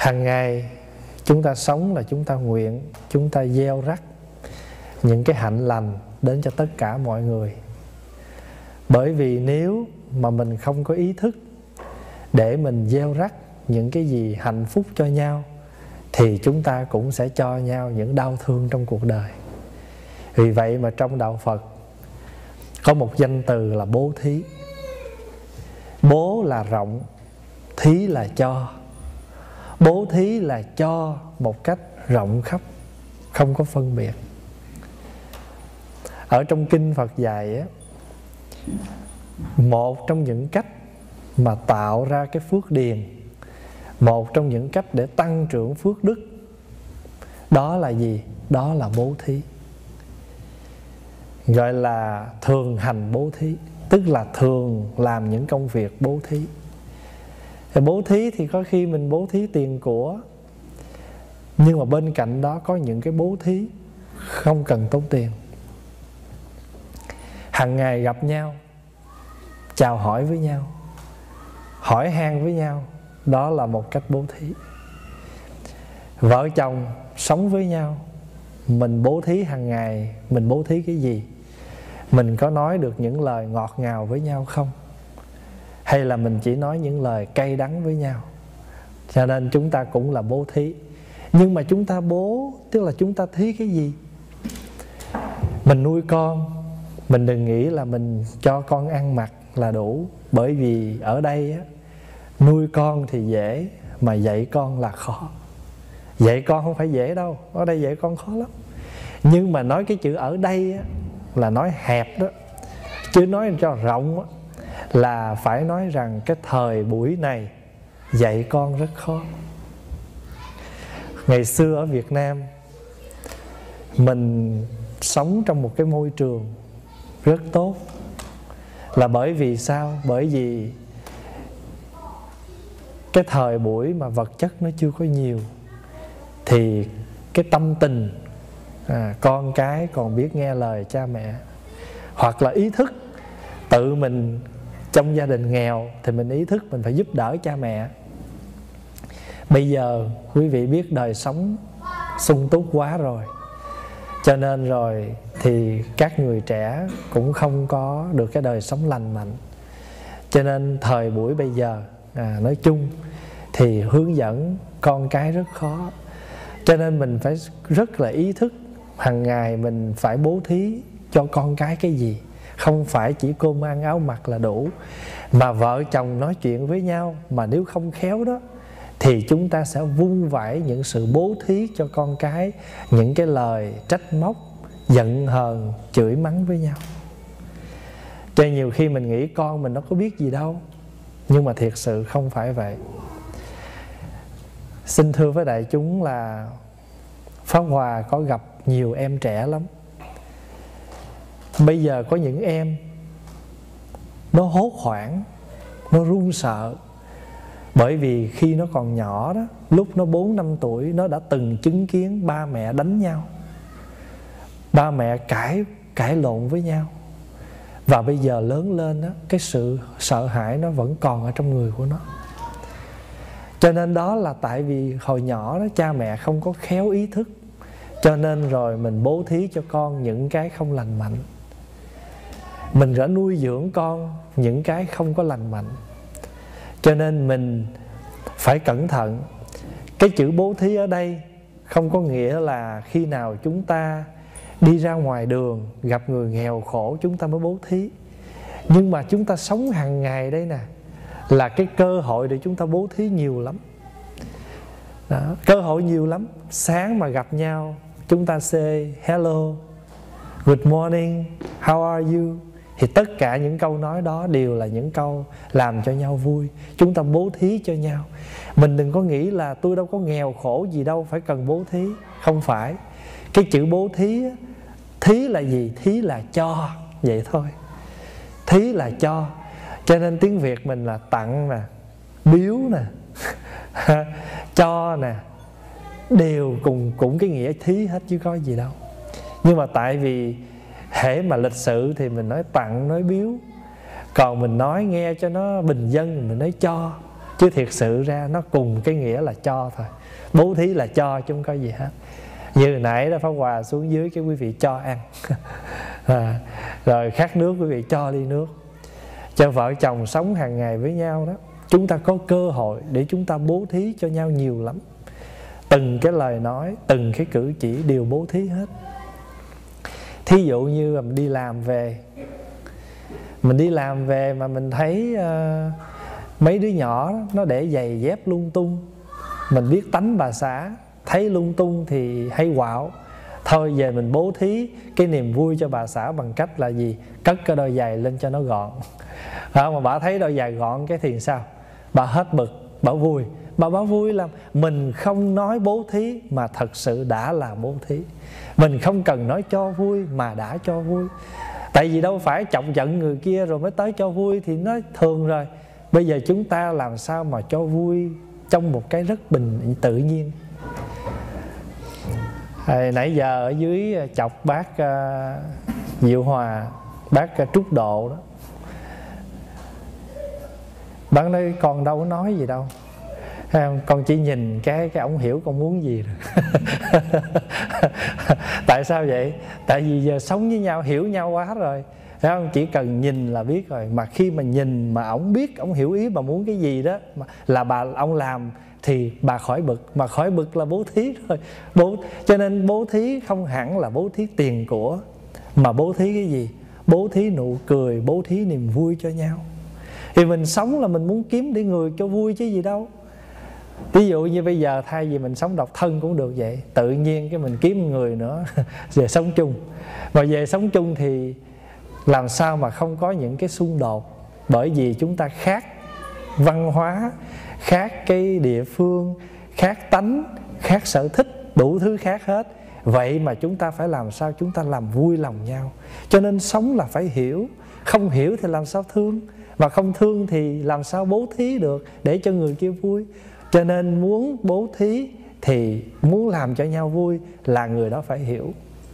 Hàng ngày chúng ta sống là chúng ta nguyện, chúng ta gieo rắc những cái hạnh lành đến cho tất cả mọi người. Bởi vì nếu mà mình không có ý thức để mình gieo rắc những cái gì hạnh phúc cho nhau, thì chúng ta cũng sẽ cho nhau những đau thương trong cuộc đời. Vì vậy mà trong đạo Phật có một danh từ là bố thí. Bố là rộng, thí là cho. Bố thí là cho một cách rộng khắp, không có phân biệt. Ở trong kinh Phật dạy á, một trong những cách mà tạo ra cái phước điền, một trong những cách để tăng trưởng phước đức, đó là gì? Đó là bố thí. Gọi là thường hành bố thí, tức là thường làm những công việc bố thí. Thì bố thí thì có khi mình bố thí tiền của, nhưng mà bên cạnh đó có những cái bố thí không cần tốn tiền. Hằng ngày gặp nhau, chào hỏi với nhau, hỏi han với nhau, đó là một cách bố thí. Vợ chồng sống với nhau, mình bố thí hàng ngày, mình bố thí cái gì? Mình có nói được những lời ngọt ngào với nhau không? Hay là mình chỉ nói những lời cay đắng với nhau? Cho nên chúng ta cũng là bố thí. Nhưng mà chúng ta bố, tức là chúng ta thí cái gì? Mình nuôi con, mình đừng nghĩ là mình cho con ăn mặc là đủ. Bởi vì ở đây á, nuôi con thì dễ, mà dạy con là khó. Dạy con không phải dễ đâu, ở đây dạy con khó lắm. Nhưng mà nói cái chữ ở đây á, là nói hẹp đó. Chứ nói cho rộng á, là phải nói rằng cái thời buổi này dạy con rất khó. Ngày xưa ở Việt Nam, mình sống trong một cái môi trường rất tốt. Là bởi vì sao? Bởi vì cái thời buổi mà vật chất nó chưa có nhiều, thì cái tâm tình con cái còn biết nghe lời cha mẹ. Hoặc là ý thức tự mình trong gia đình nghèo thì mình ý thức mình phải giúp đỡ cha mẹ. Bây giờ quý vị biết đời sống sung túc quá rồi, cho nên rồi thì các người trẻ cũng không có được cái đời sống lành mạnh. Cho nên thời buổi bây giờ nói chung thì hướng dẫn con cái rất khó. Cho nên mình phải rất là ý thức hàng ngày mình phải bố thí cho con cái cái gì. Không phải chỉ cơm ăn áo mặc là đủ. Mà vợ chồng nói chuyện với nhau mà nếu không khéo đó, thì chúng ta sẽ vung vãi những sự bố thí cho con cái, những cái lời trách móc, giận hờn, chửi mắng với nhau. Cho nên nhiều khi mình nghĩ con mình nó có biết gì đâu, nhưng mà thiệt sự không phải vậy. Xin thưa với đại chúng là Pháp Hòa có gặp nhiều em trẻ lắm. Bây giờ có những em nó hốt hoảng, nó run sợ. Bởi vì khi nó còn nhỏ đó, lúc nó 4-5 tuổi, nó đã từng chứng kiến ba mẹ đánh nhau, ba mẹ cãi lộn với nhau. Và bây giờ lớn lên đó, cái sự sợ hãi nó vẫn còn ở trong người của nó. Cho nên đó là tại vì hồi nhỏ đó cha mẹ không có khéo ý thức, cho nên rồi mình bố thí cho con những cái không lành mạnh. Mình đã nuôi dưỡng con những cái không có lành mạnh. Cho nên mình phải cẩn thận. Cái chữ bố thí ở đây không có nghĩa là khi nào chúng ta đi ra ngoài đường gặp người nghèo khổ chúng ta mới bố thí. Nhưng mà chúng ta sống hàng ngày đây nè, là cái cơ hội để chúng ta bố thí nhiều lắm đó, cơ hội nhiều lắm. Sáng mà gặp nhau chúng ta say hello, good morning, how are you. Thì tất cả những câu nói đó đều là những câu làm cho nhau vui. Chúng ta bố thí cho nhau. Mình đừng có nghĩ là tôi đâu có nghèo khổ gì đâu phải cần bố thí. Không phải. Cái chữ bố thí, thí là gì? Thí là cho, vậy thôi. Thí là cho. Cho nên tiếng Việt mình là tặng nè, biếu nè, cho nè, đều cũng cái nghĩa thí hết chứ có gì đâu. Nhưng mà tại vì hễ mà lịch sự thì mình nói tặng, nói biếu. Còn mình nói nghe cho nó bình dân mình nói cho. chứ thiệt sự ra nó cùng cái nghĩa là cho thôi. Bố thí là cho chứ không có gì hết. Như nãy đó Pháp Hòa xuống dưới cái quý vị cho ăn rồi khát nước quý vị cho ly nước. Cho vợ chồng sống hàng ngày với nhau đó, chúng ta có cơ hội để chúng ta bố thí cho nhau nhiều lắm. Từng cái lời nói, từng cái cử chỉ đều bố thí hết. Thí dụ như là mình đi làm về, mà mình thấy mấy đứa nhỏ nó để giày dép lung tung. Mình biết tánh bà xã, thấy lung tung thì hay quạo. Thôi về mình bố thí cái niềm vui cho bà xã bằng cách là gì? Cất cái đôi giày lên cho nó gọn. Mà bà thấy đôi giày gọn cái thì sao? Bà hết bực, bà vui. Bà vui là mình không nói bố thí mà thật sự đã là bố thí. Mình không cần nói cho vui mà đã cho vui. Tại vì đâu phải chọc giận người kia rồi mới tới cho vui thì nó thường rồi. Bây giờ chúng ta làm sao mà cho vui trong một cái rất tự nhiên. Nãy giờ ở dưới chọc bác Diệu Hòa, bác Trúc Độ đó, bác nói con đâu có nói gì đâu, con chỉ nhìn cái ổng hiểu con muốn gì rồi. Tại sao vậy? Tại vì giờ sống với nhau, hiểu nhau quá rồi, thấy không? Chỉ cần nhìn là biết rồi. Mà khi mà nhìn mà ổng biết, ổng hiểu ý bà muốn cái gì đó là ông làm thì bà khỏi bực. Mà khỏi bực là bố thí rồi. Cho nên bố thí không hẳn là bố thí tiền của, mà bố thí cái gì? Bố thí nụ cười, bố thí niềm vui cho nhau. Thì mình sống là mình muốn kiếm để người cho vui chứ gì đâu. Ví dụ như bây giờ thay vì mình sống độc thân cũng được vậy, tự nhiên cái mình kiếm người nữa về sống chung. Mà về sống chung thì làm sao mà không có những cái xung đột. Bởi vì chúng ta khác văn hóa, khác cái địa phương, khác tánh, khác sở thích, đủ thứ khác hết. Vậy mà chúng ta phải làm sao chúng ta làm vui lòng nhau. Cho nên sống là phải hiểu. Không hiểu thì làm sao thương. Và không thương thì làm sao bố thí được để cho người kia vui. Cho nên muốn bố thí thì muốn làm cho nhau vui là người đó phải hiểu.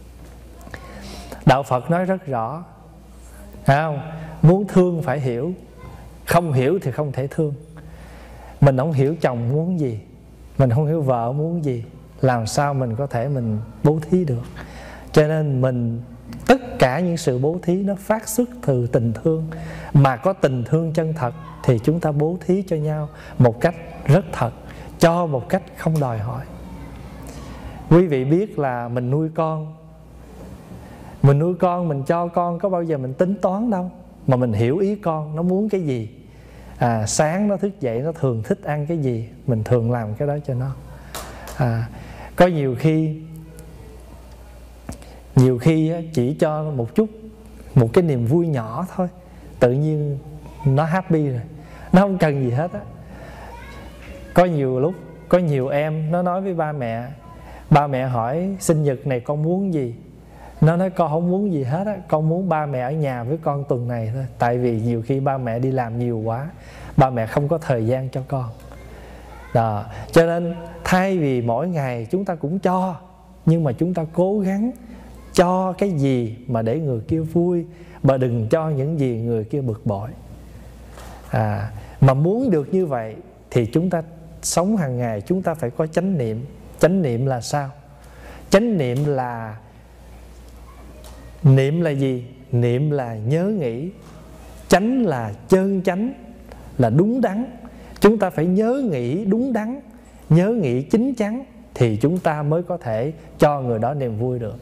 Đạo Phật nói rất rõ, phải không? Muốn thương phải hiểu. Không hiểu thì không thể thương. Mình không hiểu chồng muốn gì, mình không hiểu vợ muốn gì, làm sao mình có thể mình bố thí được. Cho nên tất cả những sự bố thí nó phát xuất từ tình thương. Mà có tình thương chân thật thì chúng ta bố thí cho nhau một cách rất thật, cho một cách không đòi hỏi. Quý vị biết là mình nuôi con, mình cho con có bao giờ mình tính toán đâu. Mà mình hiểu ý con, nó muốn cái gì. Sáng nó thức dậy nó thường thích ăn cái gì, mình thường làm cái đó cho nó. Có nhiều khi chỉ cho một cái niềm vui nhỏ thôi, tự nhiên nó happy rồi, nó không cần gì hết á. Có nhiều lúc, có nhiều em nó nói với ba mẹ hỏi sinh nhật này con muốn gì, nó nói con không muốn gì hết á, con muốn ba mẹ ở nhà với con tuần này thôi. Tại vì nhiều khi ba mẹ đi làm nhiều quá, ba mẹ không có thời gian cho con đó. Cho nên thay vì mỗi ngày chúng ta cũng cho, nhưng mà chúng ta cố gắng cho cái gì mà để người kia vui, mà đừng cho những gì người kia bực bội. Mà muốn được như vậy thì chúng ta sống hàng ngày chúng ta phải có chánh niệm. Chánh niệm là sao? Chánh niệm là gì? Niệm là nhớ nghĩ. Chánh là chân chánh, là đúng đắn. Chúng ta phải nhớ nghĩ đúng đắn, nhớ nghĩ chính chắn thì chúng ta mới có thể cho người đó niềm vui được.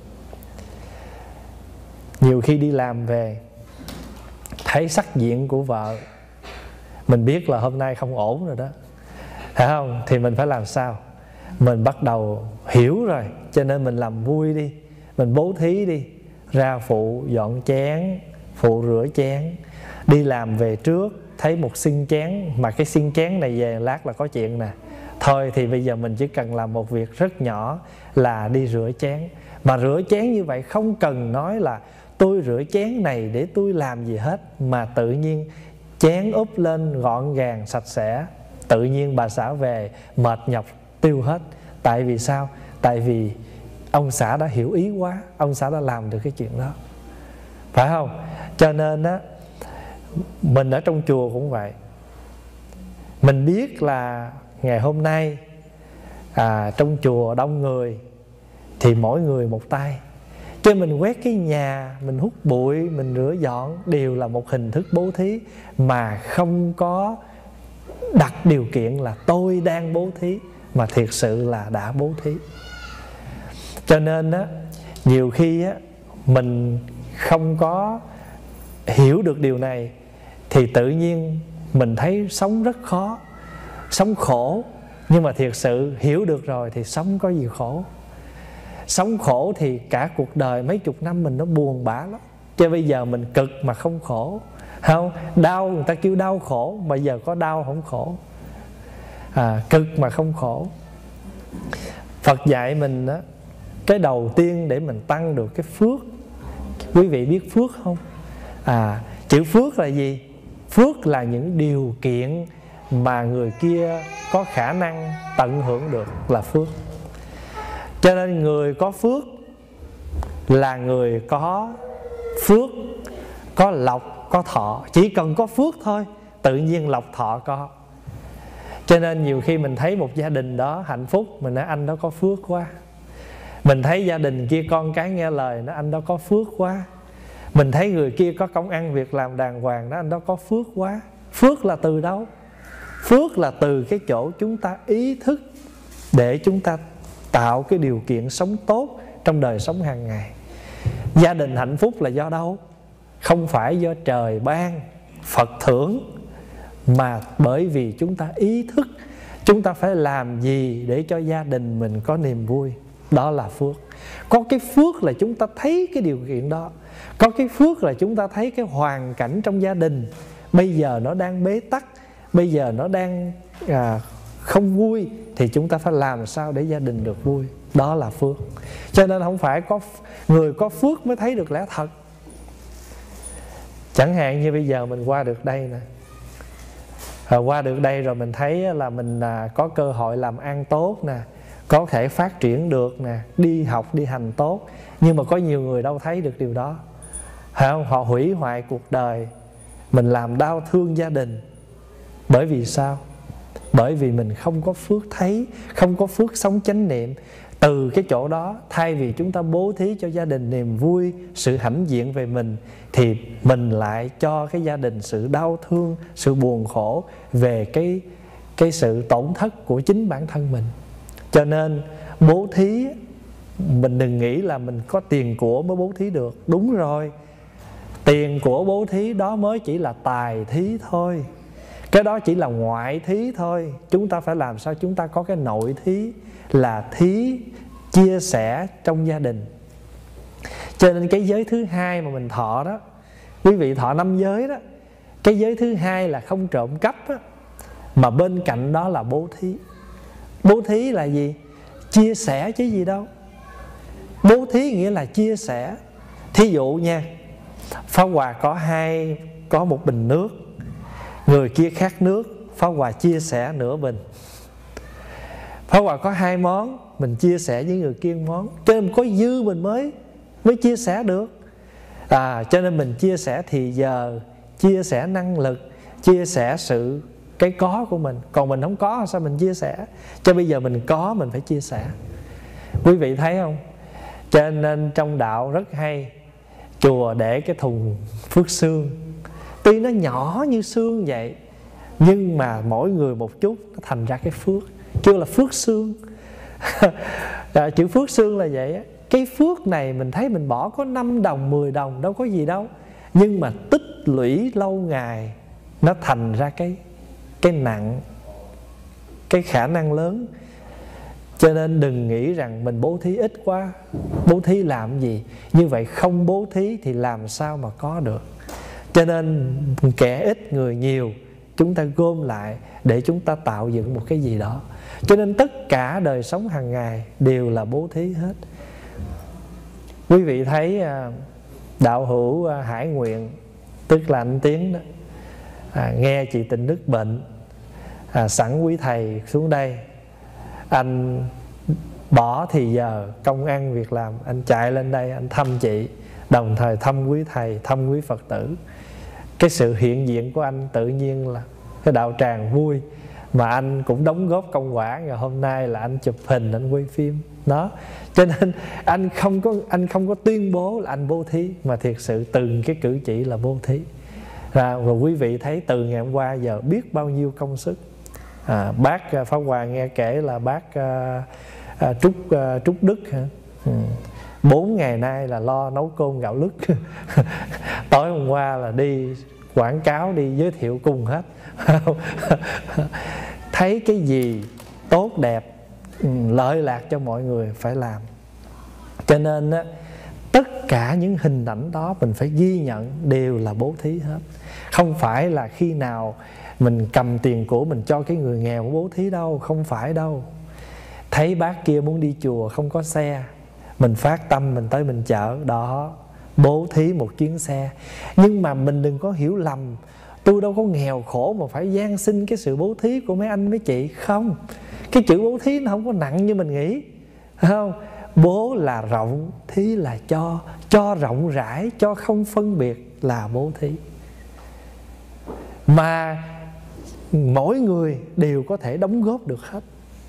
Nhiều khi đi làm về thấy sắc diện của vợ, mình biết là hôm nay không ổn rồi đó, phải không? Thì mình phải làm sao? Mình bắt đầu hiểu rồi, cho nên mình làm vui đi, mình bố thí đi, ra phụ dọn chén, phụ rửa chén. Đi làm về trước thấy một xiên chén, mà cái xiên chén này về lát là có chuyện nè. Thôi thì bây giờ mình chỉ cần làm một việc rất nhỏ là đi rửa chén. Mà rửa chén như vậy không cần nói là tôi rửa chén này để tôi làm gì hết, mà tự nhiên chén úp lên gọn gàng sạch sẽ, tự nhiên bà xã về mệt nhọc tiêu hết. Tại vì sao? Tại vì ông xã đã hiểu ý quá, ông xã đã làm được cái chuyện đó, phải không? Cho nên á, mình ở trong chùa cũng vậy. Mình biết là ngày hôm nay trong chùa đông người thì mỗi người một tay, cho mình quét cái nhà, mình hút bụi, mình rửa dọn đều là một hình thức bố thí, mà không có đặt điều kiện là tôi đang bố thí, mà thiệt sự là đã bố thí. Cho nên á, nhiều khi á, mình không có hiểu được điều này thì tự nhiên mình thấy sống rất khó, sống khổ. Nhưng mà thiệt sự hiểu được rồi thì sống có gì khổ. Sống khổ thì cả cuộc đời mấy chục năm mình nó buồn bã lắm. Chứ bây giờ mình cực mà không khổ, không? Đau, người ta kêu đau khổ, mà giờ có đau không khổ. Cực mà không khổ. Phật dạy mình đó, cái đầu tiên để mình tăng được cái phước. Quý vị biết phước không? Chữ phước là gì? Phước là những điều kiện mà người kia có khả năng tận hưởng được là phước. Cho nên người có phước là người có phước, có lộc, có thọ. Chỉ cần có phước thôi, tự nhiên lộc thọ có. Cho nên nhiều khi mình thấy một gia đình đó hạnh phúc, mình nói anh đó có phước quá. Mình thấy gia đình kia con cái nghe lời, nói anh đó có phước quá. Mình thấy người kia có công ăn việc làm đàng hoàng, nói anh đó có phước quá. Phước là từ đâu? Phước là từ cái chỗ chúng ta ý thức để chúng ta tạo cái điều kiện sống tốt trong đời sống hàng ngày. Gia đình hạnh phúc là do đâu? Không phải do trời ban, Phật thưởng, mà bởi vì chúng ta ý thức chúng ta phải làm gì để cho gia đình mình có niềm vui. Đó là phước. Có cái phước là chúng ta thấy cái điều kiện đó. Có cái phước là chúng ta thấy cái hoàn cảnh trong gia đình bây giờ nó đang bế tắc, bây giờ nó đang không vui, thì chúng ta phải làm sao để gia đình được vui. Đó là phước. Cho nên không phải có người có phước mới thấy được lẽ thật. Chẳng hạn như bây giờ mình qua được đây nè, qua được đây rồi mình thấy là mình có cơ hội làm ăn tốt nè, có thể phát triển được nè, đi học đi hành tốt. Nhưng mà có nhiều người đâu thấy được điều đó, không? Họ hủy hoại cuộc đời, mình làm đau thương gia đình. Bởi vì sao? Bởi vì mình không có phước thấy, không có phước sống chánh niệm. Từ cái chỗ đó, thay vì chúng ta bố thí cho gia đình niềm vui, sự hãnh diện về mình, thì mình lại cho cái gia đình sự đau thương, sự buồn khổ về cái sự tổn thất của chính bản thân mình. Cho nên bố thí, mình đừng nghĩ là mình có tiền của mới bố thí được. Đúng rồi, tiền của bố thí đó mới chỉ là tài thí thôi. Cái đó chỉ là ngoại thí thôi. Chúng ta phải làm sao chúng ta có cái nội thí, là thí chia sẻ trong gia đình. Cho nên cái giới thứ hai mà mình thọ đó, quý vị thọ 5 giới đó, cái giới thứ hai là không trộm cắp đó, mà bên cạnh đó là bố thí. Bố thí là gì? Chia sẻ chứ gì đâu. Bố thí nghĩa là chia sẻ. Thí dụ nha, Pháp Hòa có một bình nước, người kia khát nước, Pháp Hòa chia sẻ nửa bình. Pháp Hòa có 2 món, mình chia sẻ với người kia 1 món. Cho nên có dư mình mới chia sẻ được. Cho nên mình chia sẻ thì giờ, chia sẻ năng lực, chia sẻ cái có của mình. Còn mình không có sao mình chia sẻ? Cho bây giờ mình có, mình phải chia sẻ. Quý vị thấy không? Cho nên trong đạo rất hay, chùa để cái thùng phước xương. Tuy nó nhỏ như xương vậy, nhưng mà mỗi người một chút, nó thành ra cái phước, kêu là phước xương. Chữ phước xương là vậy á. Cái phước này mình thấy mình bỏ có 5 đồng, 10 đồng, đâu có gì đâu. Nhưng mà tích lũy lâu ngày, nó thành ra cái nặng, cái khả năng lớn. Cho nên đừng nghĩ rằng mình bố thí ít quá, bố thí làm gì. Như vậy không bố thí thì làm sao mà có được. Cho nên kẻ ít người nhiều, chúng ta gom lại để chúng ta tạo dựng một cái gì đó. Cho nên tất cả đời sống hàng ngày đều là bố thí hết. Quý vị thấy đạo hữu Hải Nguyện, tức là anh Tiến đó, nghe chị Tịnh Đức bệnh, sẵn quý thầy xuống đây, anh bỏ thì giờ công ăn việc làm, anh chạy lên đây anh thăm chị, đồng thời thăm quý thầy, thăm quý Phật tử. Cái sự hiện diện của anh tự nhiên là cái đạo tràng vui. mà anh cũng đóng góp công quả, ngày hôm nay là anh chụp hình, anh quay phim đó. Cho nên anh không có tuyên bố là anh bố thí, mà thiệt sự từng cái cử chỉ là bố thí. Rồi quý vị thấy từ ngày hôm qua giờ biết bao nhiêu công sức. Bác Pháp Hòa nghe kể là bác Trúc Đức hả? 4 ngày nay là lo nấu cơm gạo lứt. Tối hôm qua là đi quảng cáo, đi giới thiệu cùng hết. Thấy cái gì tốt đẹp, lợi lạc cho mọi người phải làm. Cho nên á, tất cả những hình ảnh đó mình phải ghi nhận đều là bố thí hết. Không phải là khi nào mình cầm tiền của mình cho cái người nghèo bố thí đâu, không phải đâu. Thấy bác kia muốn đi chùa không có xe, mình phát tâm mình tới mình chở, đó bố thí một chuyến xe. Nhưng mà mình đừng có hiểu lầm, tôi đâu có nghèo khổ mà phải van xin cái sự bố thí của mấy anh mấy chị. Không, cái chữ bố thí nó không có nặng như mình nghĩ, không? Bố là rộng, thí là cho rộng rãi, cho không phân biệt là bố thí. Mà mỗi người đều có thể đóng góp được hết.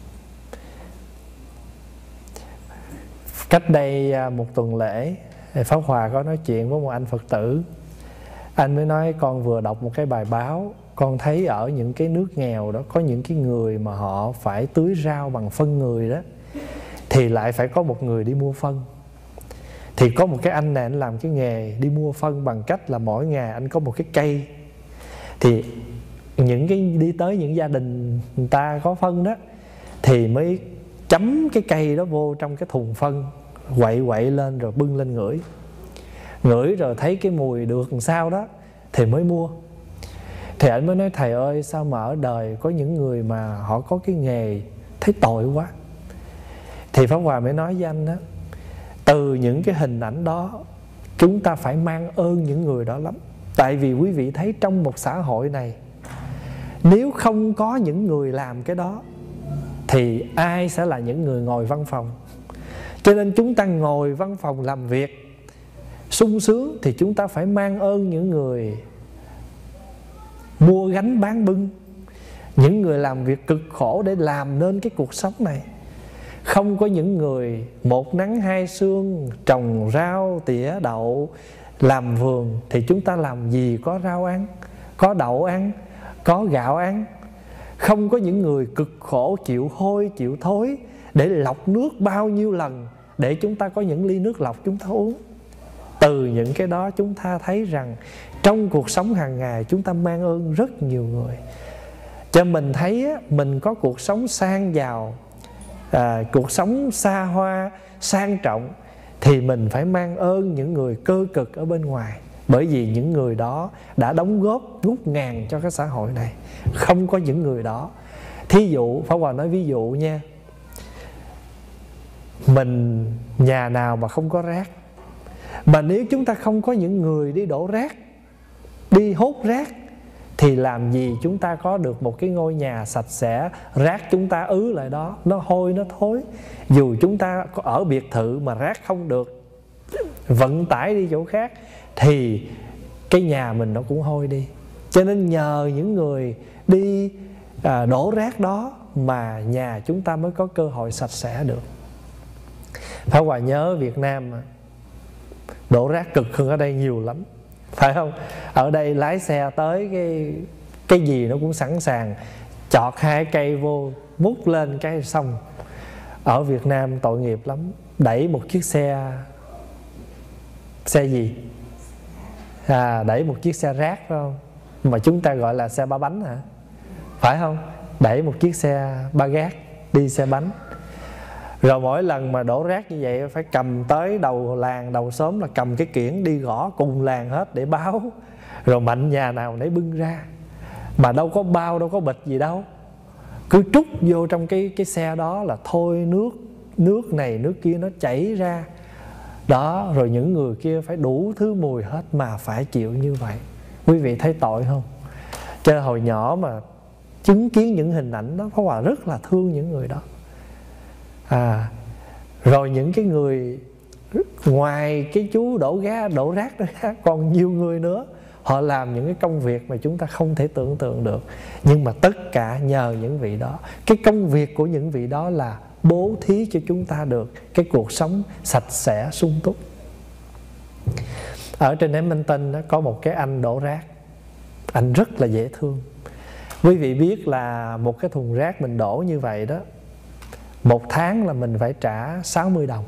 Cách đây một tuần lễ, Pháp Hòa có nói chuyện với một anh Phật tử. Anh mới nói con vừa đọc một cái bài báo, con thấy ở những cái nước nghèo đó có những cái người mà họ phải tưới rau bằng phân người đó, thì lại phải có một người đi mua phân. Thì có một cái anh này anh làm cái nghề đi mua phân bằng cách là mỗi ngày anh có một cái cây. Thì những cái đi tới những gia đình người ta có phân đó, thì mới chấm cái cây đó vô trong cái thùng phân, quậy lên rồi bưng lên ngửi. Ngửi rồi thấy cái mùi được làm sao đó thì mới mua. Thì anh mới nói thầy ơi, sao mà ở đời có những người mà họ có cái nghề thấy tội quá. Thì Pháp Hòa mới nói với anh đó, từ những cái hình ảnh đó chúng ta phải mang ơn những người đó lắm. Tại vì quý vị thấy trong một xã hội này, nếu không có những người làm cái đó thì ai sẽ là những người ngồi văn phòng. Cho nên chúng ta ngồi văn phòng làm việc sung sướng thì chúng ta phải mang ơn những người mua gánh bán bưng, những người làm việc cực khổ để làm nên cái cuộc sống này. Không có những người một nắng hai sương trồng rau tỉa đậu làm vườn thì chúng ta làm gì có rau ăn, có đậu ăn, có gạo ăn. Không có những người cực khổ chịu hôi chịu thối để lọc nước bao nhiêu lần để chúng ta có những ly nước lọc chúng ta uống. Từ những cái đó chúng ta thấy rằng trong cuộc sống hàng ngày chúng ta mang ơn rất nhiều người. Cho mình thấy mình có cuộc sống sang giàu, cuộc sống xa hoa, sang trọng, thì mình phải mang ơn những người cơ cực ở bên ngoài. Bởi vì những người đó đã đóng góp ngút ngàn cho cái xã hội này. Không có những người đó, thí dụ Pháp Hòa nói ví dụ nha, mình nhà nào mà không có rác, mà nếu chúng ta không có những người đi đổ rác, đi hốt rác, thì làm gì chúng ta có được một cái ngôi nhà sạch sẽ. Rác chúng ta ứ lại đó, nó hôi nó thối. Dù chúng ta có ở biệt thự mà rác không được vận tải đi chỗ khác thì cái nhà mình nó cũng hôi đi. Cho nên nhờ những người đi đổ rác đó mà nhà chúng ta mới có cơ hội sạch sẽ được. Pháp Hòa nhớ Việt Nam mà đổ rác cực hơn ở đây nhiều lắm, phải không? Ở đây lái xe tới cái gì nó cũng sẵn sàng, chọt hai cây vô múc lên cái xong. Ở Việt Nam tội nghiệp lắm, đẩy một chiếc xe gì? Đẩy một chiếc xe rác, phải không? Mà chúng ta gọi là xe ba bánh hả? Phải không? Đẩy một chiếc xe ba gác, đi xe bánh. Rồi mỗi lần mà đổ rác như vậy phải cầm tới đầu làng, đầu xóm là cầm cái kiển đi gõ cùng làng hết để báo. Rồi mạnh nhà nào nấy bưng ra. Mà đâu có bao, đâu có bịch gì đâu. Cứ trút vô trong cái xe đó là thôi nước này nước kia nó chảy ra. Đó, rồi những người kia phải đủ thứ mùi hết mà phải chịu như vậy. Quý vị thấy tội không? Cho nên hồi nhỏ mà chứng kiến những hình ảnh đó, Pháp Hòa rất là thương những người đó. Rồi những cái người ngoài cái chú đổ rác đó còn nhiều người nữa họ làm những cái công việc mà chúng ta không thể tưởng tượng được. Nhưng mà tất cả nhờ những vị đó. Cái công việc của những vị đó là bố thí cho chúng ta được cái cuộc sống sạch sẽ, sung túc. Ở trên Edmonton có một cái anh đổ rác. Anh rất là dễ thương. Quý vị biết là một cái thùng rác mình đổ như vậy đó, một tháng là mình phải trả 60 đồng.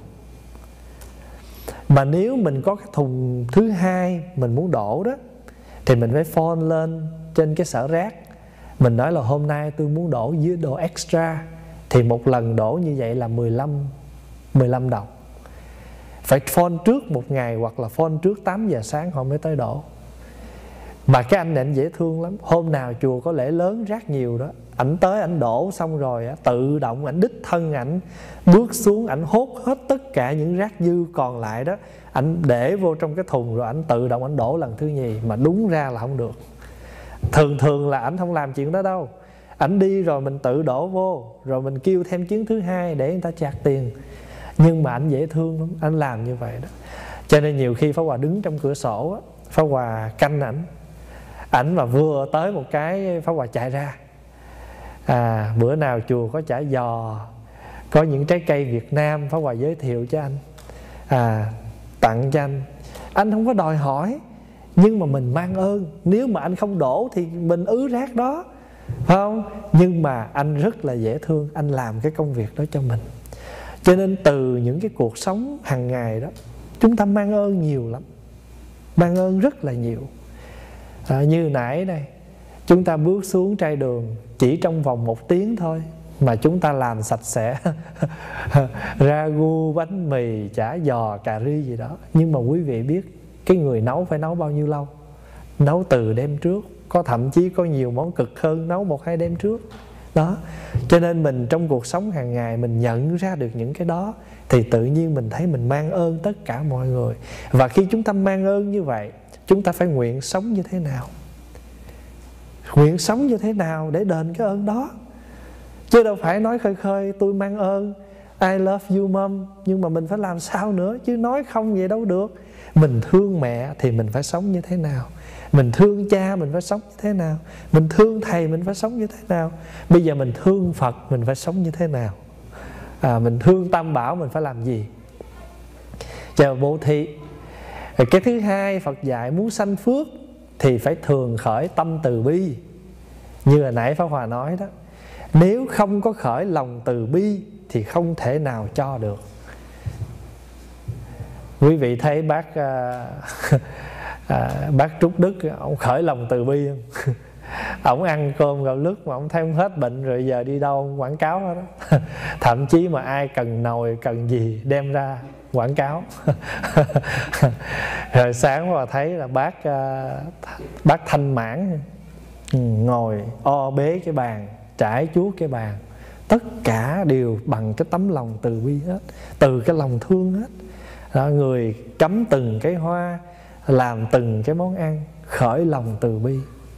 Mà nếu mình có cái thùng thứ hai mình muốn đổ đó, thì mình phải phone lên trên cái sở rác, mình nói là hôm nay tôi muốn đổ dưới đồ extra. Thì một lần đổ như vậy là 15 đồng. Phải phone trước một ngày, hoặc là phone trước 8 giờ sáng họ mới tới đổ. Mà cái anh này anh dễ thương lắm. Hôm nào chùa có lễ lớn rác nhiều đó, ảnh tới ảnh đổ xong rồi tự động ảnh đích thân ảnh bước xuống, ảnh hốt hết tất cả những rác dư còn lại đó, ảnh để vô trong cái thùng rồi ảnh tự động ảnh đổ lần thứ nhì. Mà đúng ra là không được. Thường là ảnh không làm chuyện đó đâu. Ảnh đi rồi mình tự đổ vô, rồi mình kêu thêm chuyến thứ hai để người ta chạc tiền. Nhưng mà ảnh dễ thương lắm, ảnh làm như vậy đó. Cho nên nhiều khi Pháp Hòa đứng trong cửa sổ á, Pháp Hòa canh ảnh mà vừa tới một cái Pháp Hòa chạy ra. Bữa nào chùa có chả giò, có những trái cây Việt Nam, Pháp Hòa giới thiệu cho anh, tặng cho anh. Anh không có đòi hỏi, nhưng mà mình mang ơn. Nếu mà anh không đổ thì mình ứ rác đó, phải không? Nhưng mà anh rất là dễ thương, anh làm cái công việc đó cho mình. Cho nên từ những cái cuộc sống hàng ngày đó, chúng ta mang ơn nhiều lắm, mang ơn rất là nhiều. Như nãy đây, chúng ta bước xuống trai đường chỉ trong vòng 1 tiếng thôi mà chúng ta làm sạch sẽ ragu, bánh mì, chả giò, cà ri gì đó. Nhưng mà quý vị biết cái người nấu phải nấu bao nhiêu lâu? Nấu từ đêm trước, thậm chí có nhiều món cực hơn nấu 1-2 đêm trước đó. Cho nên mình trong cuộc sống hàng ngày mình nhận ra được những cái đó, thì tự nhiên mình thấy mình mang ơn tất cả mọi người. Và khi chúng ta mang ơn như vậy, chúng ta phải nguyện sống như thế nào? Nguyện sống như thế nào để đền cái ơn đó? Chứ đâu phải nói khơi khơi tôi mang ơn, I love you mom, nhưng mà mình phải làm sao nữa? Chứ nói không vậy đâu được. Mình thương mẹ thì mình phải sống như thế nào? Mình thương cha mình phải sống như thế nào? Mình thương thầy mình phải sống như thế nào? Bây giờ mình thương Phật mình phải sống như thế nào? Mình thương Tam Bảo mình phải làm gì? Chờ bố thí. Cái thứ hai, Phật dạy muốn sanh phước thì phải thường khởi tâm từ bi. Như hồi nãy Pháp Hòa nói đó, nếu không có khởi lòng từ bi thì không thể nào cho được. Quý vị thấy bác Trúc Đức, ông khởi lòng từ bi không? Ông ăn cơm gạo lứt mà ông thấy ông hết bệnh rồi, giờ đi đâu ông quảng cáo đó. Thậm chí mà ai cần nồi cần gì đem ra quảng cáo. Rồi sáng mà thấy là bác Thanh Mãn ngồi bế cái bàn, trải chuốt cái bàn, tất cả đều bằng cái tấm lòng từ bi hết, từ cái lòng thương hết đó. Người cắm từng cái hoa, làm từng cái món ăn, khởi lòng từ bi.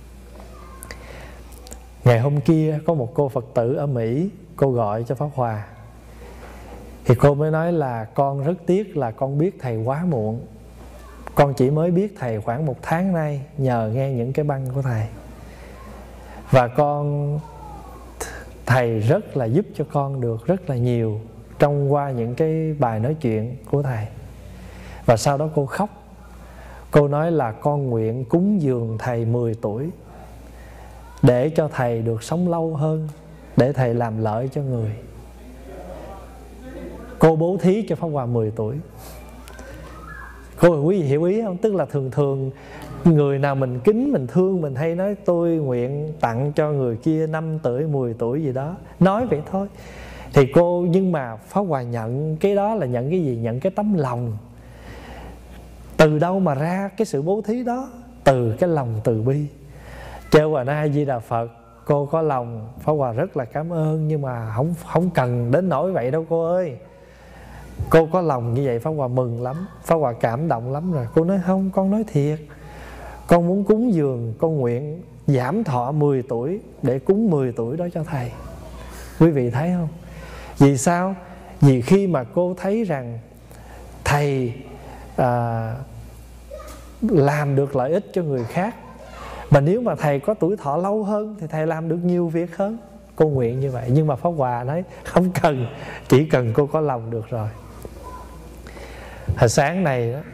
Ngày hôm kia có một cô Phật tử ở Mỹ, cô gọi cho Pháp Hòa. Thì cô mới nói là con rất tiếc là con biết thầy quá muộn. Con chỉ mới biết thầy khoảng 1 tháng nay nhờ nghe những cái băng của thầy. Và thầy rất là giúp cho con được rất là nhiều qua những cái bài nói chuyện của thầy. Và sau đó cô khóc. Cô nói là con nguyện cúng dường thầy 10 tuổi để cho thầy được sống lâu hơn, để thầy làm lợi cho người. Cô bố thí cho Pháp Hòa 10 tuổi. Cô quý vị hiểu ý không? Tức là thường người nào mình kính, mình thương, mình hay nói tôi nguyện tặng cho người kia 5 tuổi, 10 tuổi gì đó. Nói vậy thôi. Thì nhưng mà Pháp Hòa nhận cái đó là nhận cái gì? Nhận cái tấm lòng. Từ đâu mà ra cái sự bố thí đó? Từ cái lòng từ bi. Kêu Hòa A Di Đà Phật, cô có lòng, Pháp Hòa rất là cảm ơn, nhưng mà không cần đến nỗi vậy đâu cô ơi. Cô có lòng như vậy Pháp Hòa mừng lắm, Pháp Hòa cảm động lắm rồi. Cô nói không, con nói thiệt, con muốn cúng dường, con nguyện giảm thọ 10 tuổi để cúng 10 tuổi đó cho thầy. Quý vị thấy không? Vì sao? Vì khi mà cô thấy rằng thầy làm được lợi ích cho người khác. Mà nếu mà thầy có tuổi thọ lâu hơn thì thầy làm được nhiều việc hơn. Cô nguyện như vậy. Nhưng mà Pháp Hòa nói không cần, chỉ cần cô có lòng được rồi. Hồi sáng này đó,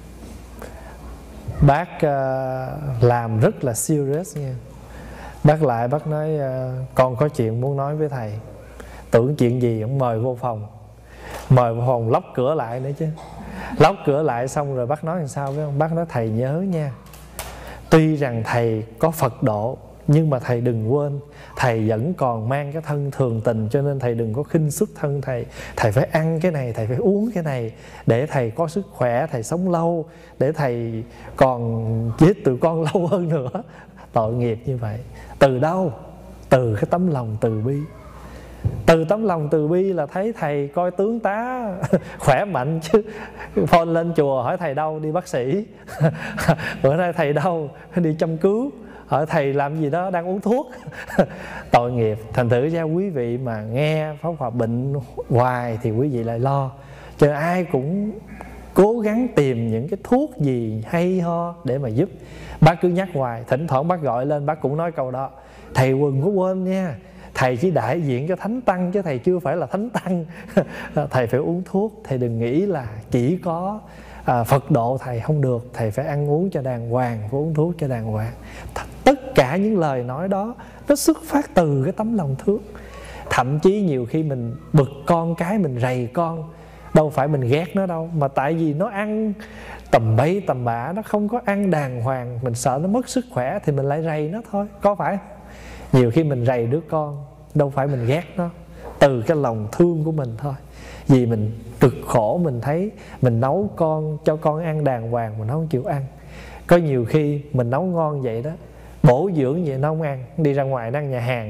bác làm rất là serious nha. Bác lại bác nói con có chuyện muốn nói với thầy. Tưởng chuyện gì ông mời vô phòng. Mời vô phòng lóc cửa lại nữa chứ. Lóc cửa lại xong rồi bác nói làm sao với ông? Bác nói thầy nhớ nha, tuy rằng thầy có Phật độ, nhưng mà thầy đừng quên thầy vẫn còn mang cái thân thường tình, cho nên thầy đừng có khinh suất thân thầy. Thầy phải ăn cái này, thầy phải uống cái này để thầy có sức khỏe, thầy sống lâu, để thầy còn giết tụi con lâu hơn nữa. Tội nghiệp như vậy. Từ đâu? Từ cái tấm lòng từ bi. Từ tấm lòng từ bi là thấy thầy coi tướng tá khỏe mạnh chứ. Phone lên chùa hỏi thầy đâu, đi bác sĩ. Bữa nay thầy đâu, đi chăm cứu. Hỏi thầy làm gì đó, đang uống thuốc. Tội nghiệp. Thành thử ra quý vị mà nghe Pháp Hòa bệnh hoài thì quý vị lại lo. Cho nên ai cũng cố gắng tìm những cái thuốc gì hay ho để mà giúp. Bác cứ nhắc hoài, thỉnh thoảng bác gọi lên bác cũng nói câu đó: thầy đừng có quên nha, thầy chỉ đại diện cho Thánh Tăng chứ thầy chưa phải là Thánh Tăng. Thầy phải uống thuốc. Thầy đừng nghĩ là chỉ có Phật độ thầy không được. Thầy phải ăn uống cho đàng hoàng, phải uống thuốc cho đàng hoàng. Tất cả những lời nói đó nó xuất phát từ cái tấm lòng thương. Thậm chí nhiều khi mình bực con cái, mình rầy con, đâu phải mình ghét nó đâu, mà tại vì nó ăn tầm bậy tầm bạ, nó không có ăn đàng hoàng, mình sợ nó mất sức khỏe thì mình lại rầy nó thôi, có phải không? Nhiều khi mình rầy đứa con, đâu phải mình ghét nó, từ cái lòng thương của mình thôi. Vì mình cực khổ, mình thấy mình nấu cho con ăn đàng hoàng, mình nó không chịu ăn. Có nhiều khi mình nấu ngon vậy đó, bổ dưỡng vậy nó không ăn, đi ra ngoài nó ăn nhà hàng.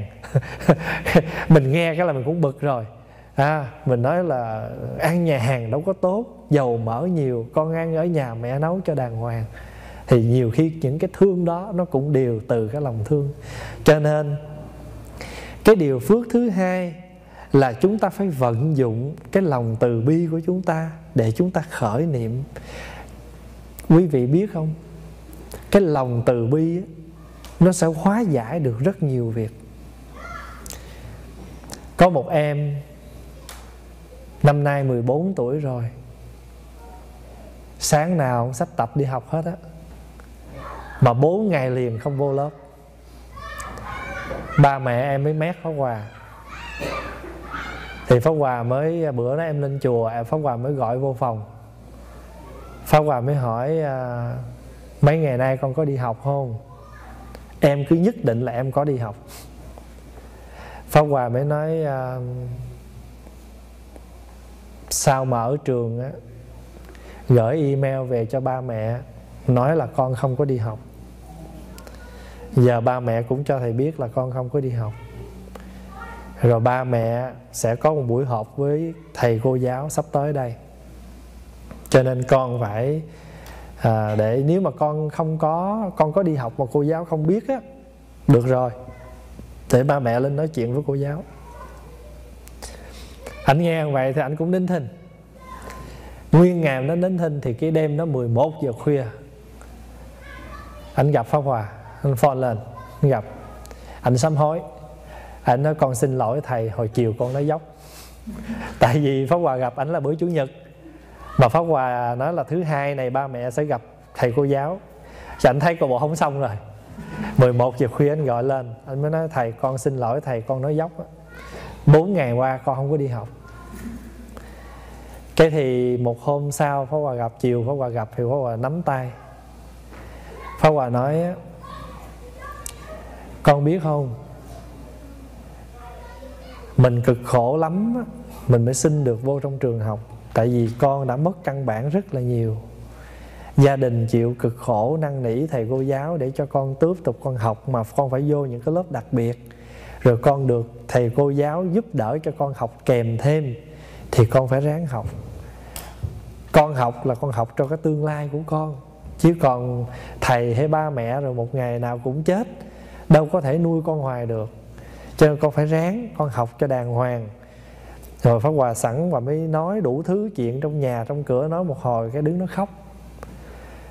Mình nghe cái là mình cũng bực rồi. Mình nói là ăn nhà hàng đâu có tốt, dầu mỡ nhiều, con ăn ở nhà mẹ nấu cho đàng hoàng. Thì nhiều khi những cái thương đó nó cũng đều từ cái lòng thương. Cho nên cái điều phước thứ hai là chúng ta phải vận dụng cái lòng từ bi của chúng ta để chúng ta khởi niệm. Quý vị biết không, cái lòng từ bi nó sẽ hóa giải được rất nhiều việc. Có một em năm nay 14 tuổi rồi, sáng nào cũng xách tập đi học hết á, mà 4 ngày liền không vô lớp. Ba mẹ em mới mét Pháp Hòa. Thì Pháp Hòa mới, bữa đó em lên chùa, Pháp Hòa mới gọi vô phòng. Pháp Hòa mới hỏi mấy ngày nay con có đi học không? Em cứ nhất định là em có đi học. Pháp Hòa mới nói sao mà ở trường á, gửi email về cho ba mẹ nói là con không có đi học. Giờ ba mẹ cũng cho thầy biết là con không có đi học. Rồi ba mẹ sẽ có một buổi họp với thầy cô giáo sắp tới đây. Cho nên con phải để nếu mà con có đi học mà cô giáo không biết á, được rồi, để ba mẹ lên nói chuyện với cô giáo. Anh nghe vậy thì anh cũng đính thinh. Nguyên ngày nó đính thinh thì cái đêm đó 11 giờ khuya anh gặp Pháp Hòa. Anh phone lên, anh gặp. Anh sám hối. Anh nói con xin lỗi thầy, hồi chiều con nói dốc. Tại vì Pháp Hòa gặp anh là bữa Chủ nhật, mà Pháp Hòa nói là thứ hai này ba mẹ sẽ gặp thầy cô giáo. Thì anh thấy cô bộ không xong rồi. 11 giờ khuya anh gọi lên, anh mới nói thầy con xin lỗi thầy, con nói dốc. 4 ngày qua con không có đi học. Cái thì một hôm sau Pháp Hòa gặp, chiều Pháp Hòa gặp thì Pháp Hòa nắm tay. Pháp Hòa nói con biết không, mình cực khổ lắm mình mới xin được vô trong trường học. Tại vì con đã mất căn bản rất là nhiều. Gia đình chịu cực khổ năn nỉ thầy cô giáo để cho con tiếp tục con học, mà con phải vô những cái lớp đặc biệt. Rồi con được thầy cô giáo giúp đỡ cho con học kèm thêm, thì con phải ráng học. Con học là con học cho cái tương lai của con, chứ còn thầy hay ba mẹ rồi một ngày nào cũng chết, đâu có thể nuôi con hoài được. Cho nên con phải ráng, con học cho đàng hoàng. Rồi Pháp Hòa sẵn và mới nói đủ thứ chuyện trong nhà, trong cửa, nói một hồi cái đứng nó khóc.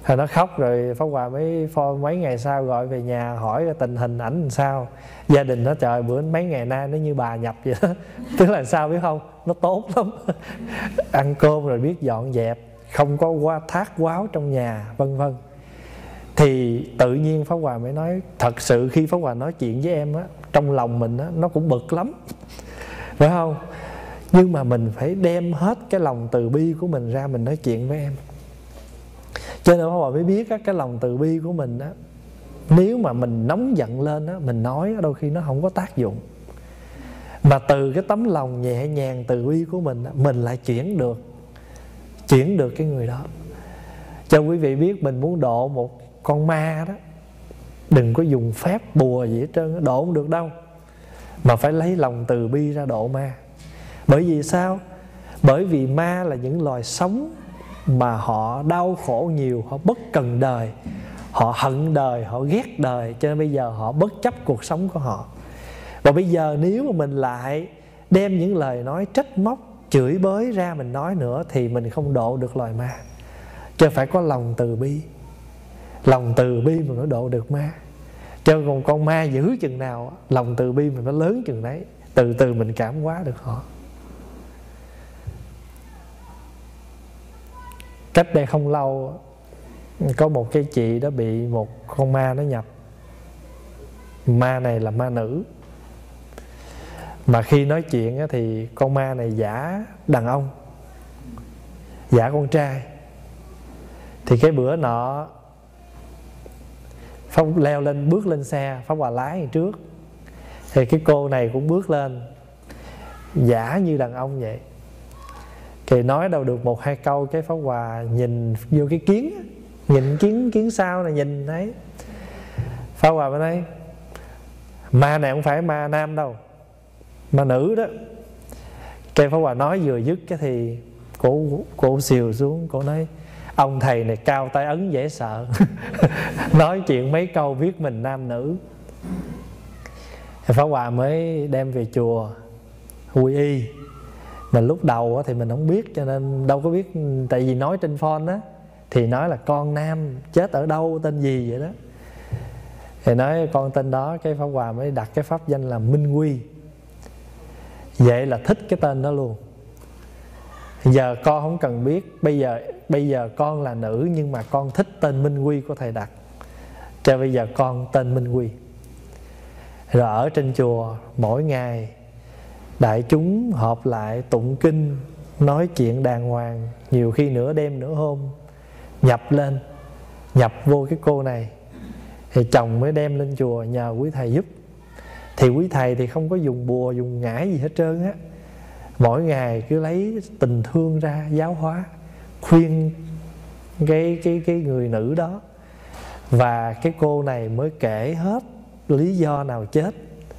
Rồi nó khóc, rồi Pháp Hòa mới mấy ngày sau gọi về nhà hỏi tình hình ảnh làm sao. Gia đình nó trời bữa mấy ngày nay nó như bà nhập vậy đó. Tức là sao biết không, nó tốt lắm. Ăn cơm rồi biết dọn dẹp, không có thác quáo trong nhà, vân vân. Thì tự nhiên Pháp Hòa mới nói, thật sự khi Pháp Hòa nói chuyện với em á, trong lòng mình á, nó cũng bực lắm, phải không? Nhưng mà mình phải đem hết cái lòng từ bi của mình ra mình nói chuyện với em. Cho nên Pháp Hòa mới biết á, cái lòng từ bi của mình á, nếu mà mình nóng giận lên á, mình nói đôi khi nó không có tác dụng. Mà từ cái tấm lòng nhẹ nhàng từ bi của mình á, mình lại chuyển được cái người đó. Cho quý vị biết, mình muốn độ một con ma đó, đừng có dùng phép bùa gì hết trơn, độ không được đâu, mà phải lấy lòng từ bi ra độ ma. Bởi vì sao? Bởi vì ma là những loài sống mà họ đau khổ nhiều, họ bất cần đời, họ hận đời, họ ghét đời, cho nên bây giờ họ bất chấp cuộc sống của họ. Và bây giờ nếu mà mình lại đem những lời nói trách móc, chửi bới ra mình nói nữa, thì mình không độ được loài ma. Chứ phải có lòng từ bi. Lòng từ bi mình mới độ được ma. Chứ còn con ma dữ chừng nào, lòng từ bi mình nó lớn chừng đấy, từ từ mình cảm hóa được họ. Cách đây không lâu, có một cái chị đó bị một con ma nó nhập. Ma này là ma nữ. Mà khi nói chuyện á, thì con ma này giả đàn ông, giả con trai. Thì cái bữa nọ Pháp leo lên, bước lên xe, Pháp Hòa lái ở trước, thì cái cô này cũng bước lên giả như đàn ông vậy. Thì nói đâu được một hai câu, cái Pháp Hòa nhìn vô cái kiến, nhìn kiến sau này, nhìn thấy Pháp Hòa mới nói, ma này không phải ma nam đâu, ma nữ đó. Cái Pháp Hòa nói vừa dứt cái thì cổ xìu xuống, cổ nói, ông thầy này cao tay ấn dễ sợ. Nói chuyện mấy câu biết mình nam nữ. Thì Pháp Hòa mới đem về chùa quy y. Mà lúc đầu thì mình không biết, cho nên đâu có biết. Tại vì nói trên phone á, thì nói là con nam chết ở đâu, tên gì vậy đó. Thì nói con tên đó, cái Pháp Hòa mới đặt cái pháp danh là Minh Quy. Vậy là thích cái tên đó luôn. Giờ con không cần biết, bây giờ con là nữ, nhưng mà con thích tên Minh Quy của thầy đặt, cho bây giờ con tên Minh Quy. Rồi ở trên chùa mỗi ngày đại chúng họp lại tụng kinh, nói chuyện đàng hoàng, nhiều khi nửa đêm nửa hôm nhập lên, nhập vô cái cô này. Thì chồng mới đem lên chùa nhờ quý thầy giúp. Thì quý thầy thì không có dùng bùa, dùng ngải gì hết trơn á. Mỗi ngày cứ lấy tình thương ra giáo hóa, khuyên cái người nữ đó. Và cái cô này mới kể hết lý do nào chết,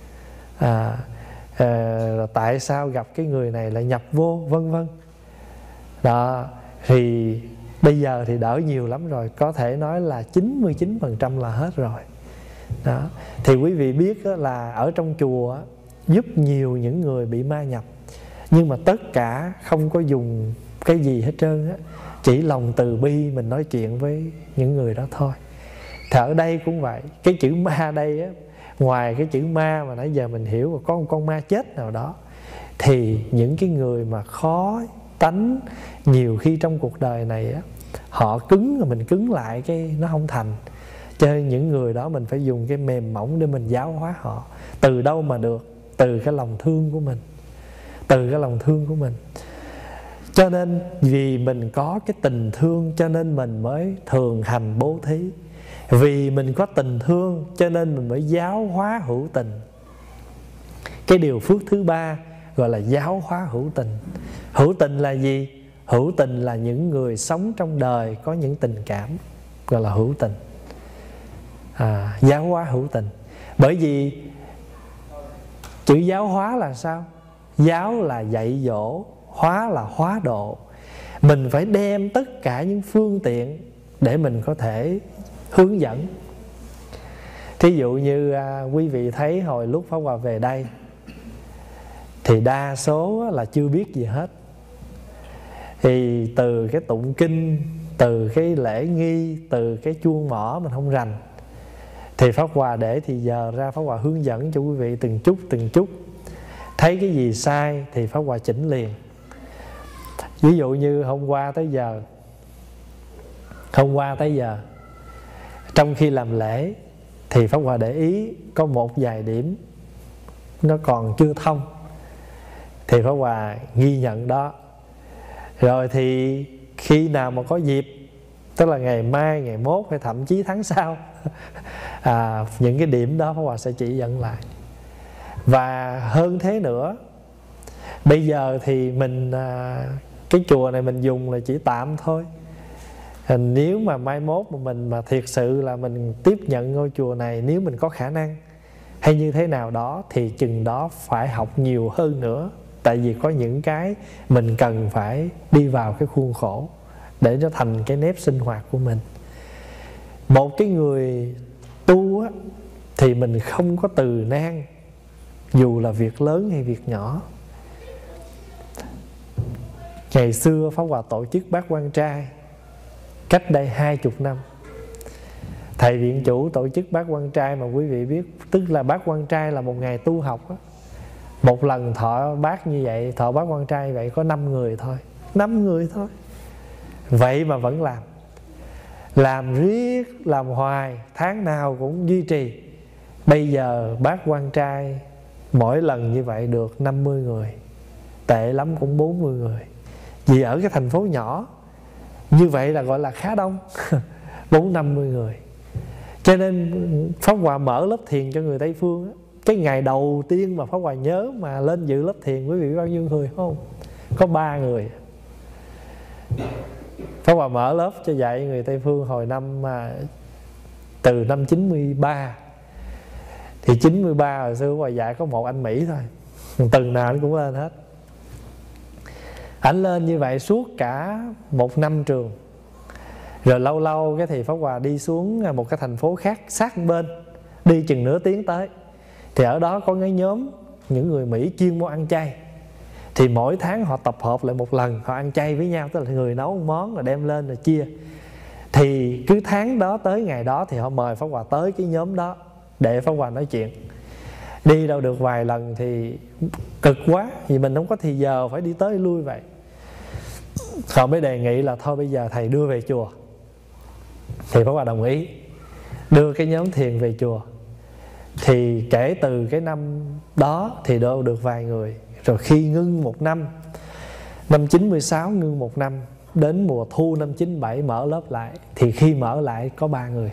tại sao gặp cái người này lại nhập vô, vân vân. Đó, thì bây giờ thì đỡ nhiều lắm rồi, có thể nói là 99% là hết rồi. Đó. Thì quý vị biết là ở trong chùa giúp nhiều những người bị ma nhập, nhưng mà tất cả không có dùng cái gì hết trơn á, chỉ lòng từ bi mình nói chuyện với những người đó thôi. Thì ở đây cũng vậy, cái chữ ma đây á, ngoài cái chữ ma mà nãy giờ mình hiểu là có một con ma chết nào đó, thì những cái người mà khó tánh, nhiều khi trong cuộc đời này á, họ cứng rồi mình cứng lại cái nó không thành. Cho nên những người đó mình phải dùng cái mềm mỏng để mình giáo hóa họ. Từ đâu mà được? Từ cái lòng thương của mình. Từ cái lòng thương của mình. Cho nên vì mình có cái tình thương cho nên mình mới thường hành bố thí. Vì mình có tình thương cho nên mình mới giáo hóa hữu tình. Cái điều phước thứ ba gọi là giáo hóa hữu tình. Hữu tình là gì? Hữu tình là những người sống trong đời có những tình cảm, gọi là hữu tình. Giáo hóa hữu tình. Bởi vì chữ giáo hóa là sao? Giáo là dạy dỗ, hóa là hóa độ. Mình phải đem tất cả những phương tiện để mình có thể hướng dẫn. Thí dụ như quý vị thấy hồi lúc Pháp Hòa về đây, thì đa số là chưa biết gì hết. Thì từ cái tụng kinh, từ cái lễ nghi, từ cái chuông mỏ mình không rành, thì Pháp Hòa để thì giờ ra Pháp Hòa hướng dẫn cho quý vị từng chút. Thấy cái gì sai thì Pháp Hòa chỉnh liền. Ví dụ như hôm qua tới giờ trong khi làm lễ thì Pháp Hòa để ý có một vài điểm nó còn chưa thông, thì Pháp Hòa ghi nhận đó. Rồi thì khi nào mà có dịp, tức là ngày mai, ngày mốt hay thậm chí tháng sau, những cái điểm đó Pháp Hòa sẽ chỉ dẫn lại. Và hơn thế nữa, bây giờ thì mình cái chùa này mình dùng là chỉ tạm thôi. Nếu mà mai mốt mà mình mà thiệt sự là mình tiếp nhận ngôi chùa này, nếu mình có khả năng hay như thế nào đó, thì chừng đó phải học nhiều hơn nữa. Tại vì có những cái mình cần phải đi vào cái khuôn khổ để nó thành cái nếp sinh hoạt của mình. Một cái người tu á, thì mình không có từ nan, dù là việc lớn hay việc nhỏ. Ngày xưa Pháp Hòa tổ chức bát quan trai cách đây 20 năm. Thầy viện chủ tổ chức bát quan trai mà quý vị biết, tức là bát quan trai là một ngày tu học á. Một lần thọ bát như vậy, thọ bát quan trai vậy có 5 người thôi. 5 người thôi. Vậy mà vẫn làm riết, làm hoài, tháng nào cũng duy trì. Bây giờ bát quan trai mỗi lần như vậy được 50 người, tệ lắm cũng 40 người. Vì ở cái thành phố nhỏ như vậy là gọi là khá đông. 40-50 người. Cho nên Pháp Hòa mở lớp thiền cho người Tây Phương á, cái ngày đầu tiên mà Pháp Hòa nhớ mà lên dự lớp thiền, quý vị bao nhiêu người không? Có 3 người. Pháp Hòa mở lớp cho dạy người Tây Phương hồi năm từ năm 93. Thì 93 hồi xưa Pháp Hòa dạy có một anh Mỹ thôi, tuần nào anh cũng lên hết. Ảnh lên như vậy suốt cả 1 năm trường. Rồi lâu lâu cái thì Pháp Hòa đi xuống một cái thành phố khác sát bên, đi chừng nửa tiếng tới. Thì ở đó có cái nhóm những người Mỹ chuyên môn ăn chay. Thì mỗi tháng họ tập hợp lại một lần, họ ăn chay với nhau, tức là người nấu một món rồi đem lên rồi chia. Thì cứ tháng đó tới ngày đó thì họ mời Pháp Hòa tới cái nhóm đó để Pháp Hòa nói chuyện. Đi đâu được vài lần thì cực quá, vì mình không có thì giờ phải đi tới lui vậy. Họ mới đề nghị là thôi bây giờ thầy đưa về chùa. Thì Pháp Hòa đồng ý đưa cái nhóm thiền về chùa. Thì kể từ cái năm đó thì đâu được vài người. Rồi khi ngưng 1 năm, năm 96 ngưng 1 năm, đến mùa thu năm 97 mở lớp lại. Thì khi mở lại có 3 người.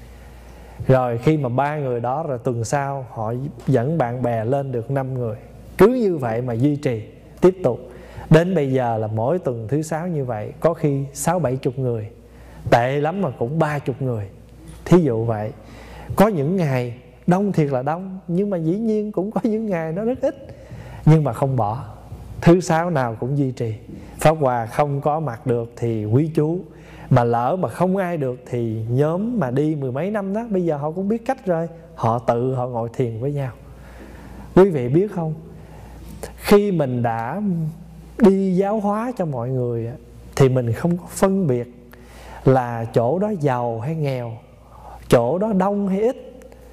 Rồi khi mà 3 người đó rồi tuần sau họ dẫn bạn bè lên được 5 người. Cứ như vậy mà duy trì tiếp tục. Đến bây giờ là mỗi tuần thứ 6 như vậy, có khi 60-70 người, tệ lắm mà cũng 30 người. Thí dụ vậy. Có những ngày đông thiệt là đông, nhưng mà dĩ nhiên cũng có những ngày nó rất ít, nhưng mà không bỏ. Thứ 6 nào cũng duy trì. Pháp Hòa không có mặt được thì quý chú, mà lỡ mà không ai được thì nhóm mà đi 10 mấy năm đó, bây giờ họ cũng biết cách rồi, họ tự họ ngồi thiền với nhau. Quý vị biết không, khi mình đã đi giáo hóa cho mọi người thì mình không có phân biệt là chỗ đó giàu hay nghèo, chỗ đó đông hay ít.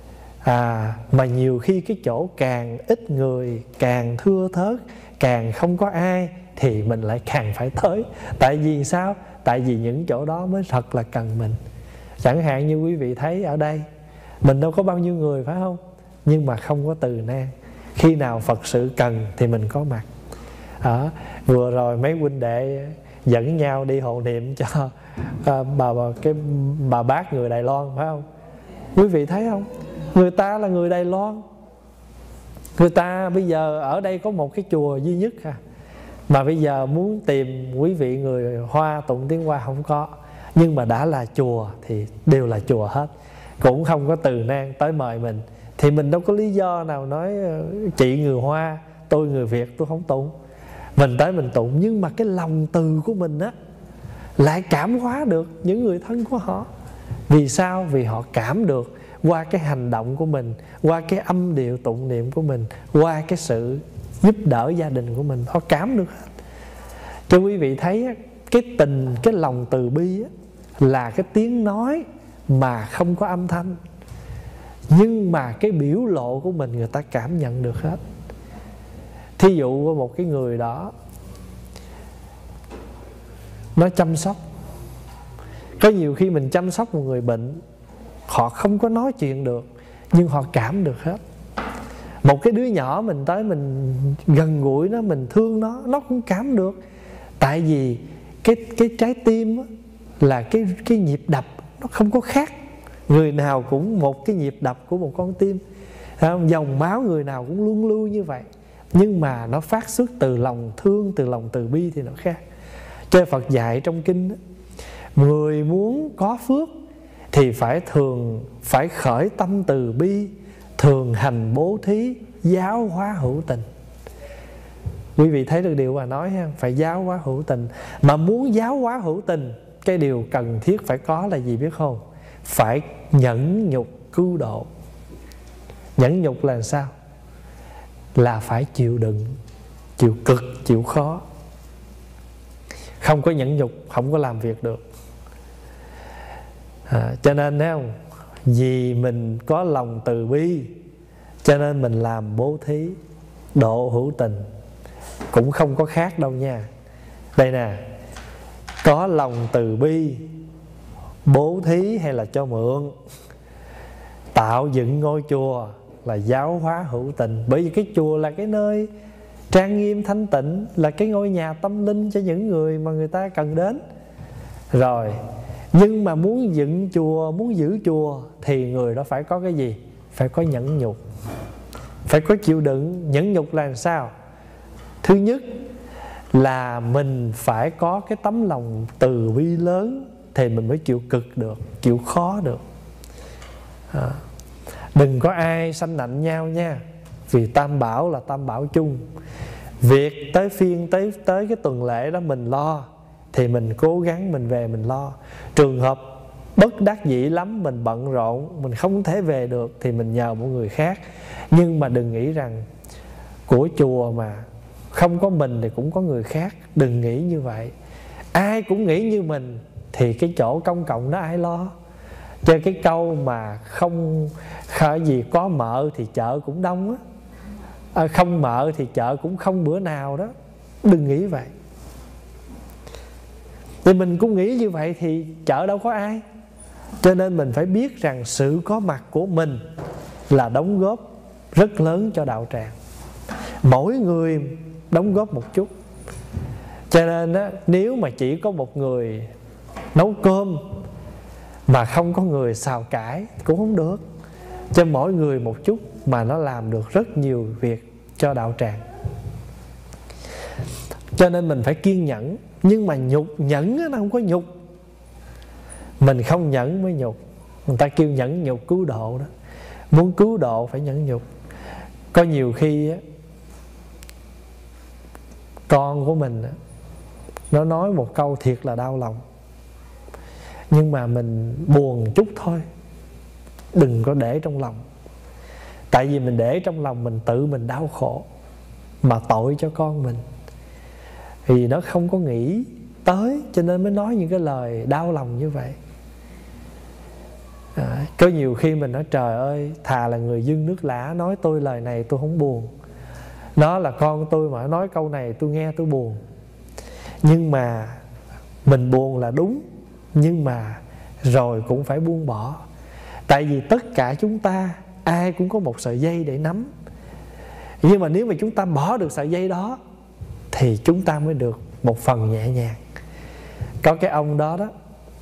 Mà nhiều khi cái chỗ càng ít người, càng thưa thớt, càng không có ai thì mình lại càng phải tới. Tại vì sao? Tại vì những chỗ đó mới thật là cần mình. Chẳng hạn như quý vị thấy ở đây, mình đâu có bao nhiêu người phải không? Nhưng mà không có từ nan. Khi nào Phật sự cần thì mình có mặt. Vừa rồi mấy huynh đệ dẫn nhau đi hộ niệm cho bà bác người Đài Loan phải không? Quý vị thấy không? Người ta là người Đài Loan. Người ta bây giờ ở đây có một cái chùa duy nhất mà bây giờ muốn tìm quý vị người Hoa tụng tiếng Hoa không có. Nhưng mà đã là chùa thì đều là chùa hết, cũng không có từ nan tới mời mình. Thì mình đâu có lý do nào nói chị người Hoa, tôi người Việt tôi không tụng. Mình tới mình tụng, nhưng mà cái lòng từ của mình á lại cảm hóa được những người thân của họ. Vì sao? Vì họ cảm được qua cái hành động của mình, qua cái âm điệu tụng niệm của mình, qua cái sự giúp đỡ gia đình của mình, họ cảm được hết. Cho quý vị thấy tình, cái lòng từ bi á, là cái tiếng nói mà không có âm thanh, nhưng mà cái biểu lộ của mình người ta cảm nhận được hết. Thí dụ một cái người đó nó chăm sóc, có nhiều khi mình chăm sóc một người bệnh, họ không có nói chuyện được nhưng họ cảm được hết. Một cái đứa nhỏ mình tới mình gần gũi nó, mình thương nó cũng cảm được. Tại vì cái trái tim á, là cái nhịp đập nó không có khác. Người nào cũng một cái nhịp đập của một con tim, dòng máu người nào cũng luân lưu như vậy. Nhưng mà nó phát xuất từ lòng thương, từ lòng từ bi thì nó khác. Cho Phật dạy trong kinh đó, người muốn có phước thì phải khởi tâm từ bi, thường hành bố thí, giáo hóa hữu tình. Quý vị thấy được điều mà nói ha, phải giáo hóa hữu tình. Mà muốn giáo hóa hữu tình, cái điều cần thiết phải có là gì biết không? Phải nhẫn nhục cứu độ. Nhẫn nhục là sao? Là phải chịu đựng, chịu cực, chịu khó. Không có nhẫn nhục không có làm việc được. Cho nên thấy không, vì mình có lòng từ bi cho nên mình làm bố thí, độ hữu tình, cũng không có khác đâu nha. Đây nè, có lòng từ bi, bố thí hay là cho mượn, tạo dựng ngôi chùa là giáo hóa hữu tình. Bởi vì cái chùa là cái nơi trang nghiêm thanh tịnh, là cái ngôi nhà tâm linh cho những người mà người ta cần đến. Rồi, nhưng mà muốn dựng chùa, muốn giữ chùa thì người đó phải có cái gì? Phải có nhẫn nhục, phải có chịu đựng. Nhẫn nhục là sao? Thứ nhất là mình phải có cái tấm lòng từ bi lớn thì mình mới chịu cực được, chịu khó được. Đừng có ai sanh nạnh nhau nha. Vì Tam Bảo là Tam Bảo chung. Việc tới phiên tới cái tuần lễ đó mình lo thì mình cố gắng mình về mình lo. Trường hợp bất đắc dĩ lắm, mình bận rộn, mình không thể về được thì mình nhờ một người khác. Nhưng mà đừng nghĩ rằng của chùa mà không có mình thì cũng có người khác. Đừng nghĩ như vậy. Ai cũng nghĩ như mình thì cái chỗ công cộng đó ai lo. Cho cái câu mà không gì có mợ thì chợ cũng đông á, không mợ thì chợ cũng không bữa nào đó. Đừng nghĩ vậy. Thì mình cũng nghĩ như vậy thì chợ đâu có ai. Cho nên mình phải biết rằng sự có mặt của mình là đóng góp rất lớn cho đạo tràng. Mỗi người đóng góp một chút. Cho nên á, nếu mà chỉ có một người nấu cơm mà không có người xào cải cũng không được. Cho mỗi người một chút mà nó làm được rất nhiều việc cho đạo tràng. Cho nên mình phải kiên nhẫn. Nhưng mà nhẫn nó không có nhục. Mình không nhẫn mới nhục. Người ta kêu nhẫn nhục cứu độ đó. Muốn cứu độ phải nhẫn nhục. Có nhiều khi á, con của mình á, nó nói một câu thiệt là đau lòng, nhưng mà mình buồn chút thôi. Đừng có để trong lòng. Tại vì mình để trong lòng mình tự mình đau khổ, mà tội cho con mình. Vì nó không có nghĩ tới, cho nên mới nói những cái lời đau lòng như vậy. Có nhiều khi mình nói trời ơi, thà là người dưng nước lã nói tôi lời này tôi không buồn. Nó là con tôi mà nói câu này tôi nghe tôi buồn. Nhưng mà mình buồn là đúng, nhưng mà rồi cũng phải buông bỏ. Tại vì tất cả chúng ta ai cũng có một sợi dây để nắm. Nhưng mà nếu mà chúng ta bỏ được sợi dây đó thì chúng ta mới được một phần nhẹ nhàng. Có cái ông đó đó,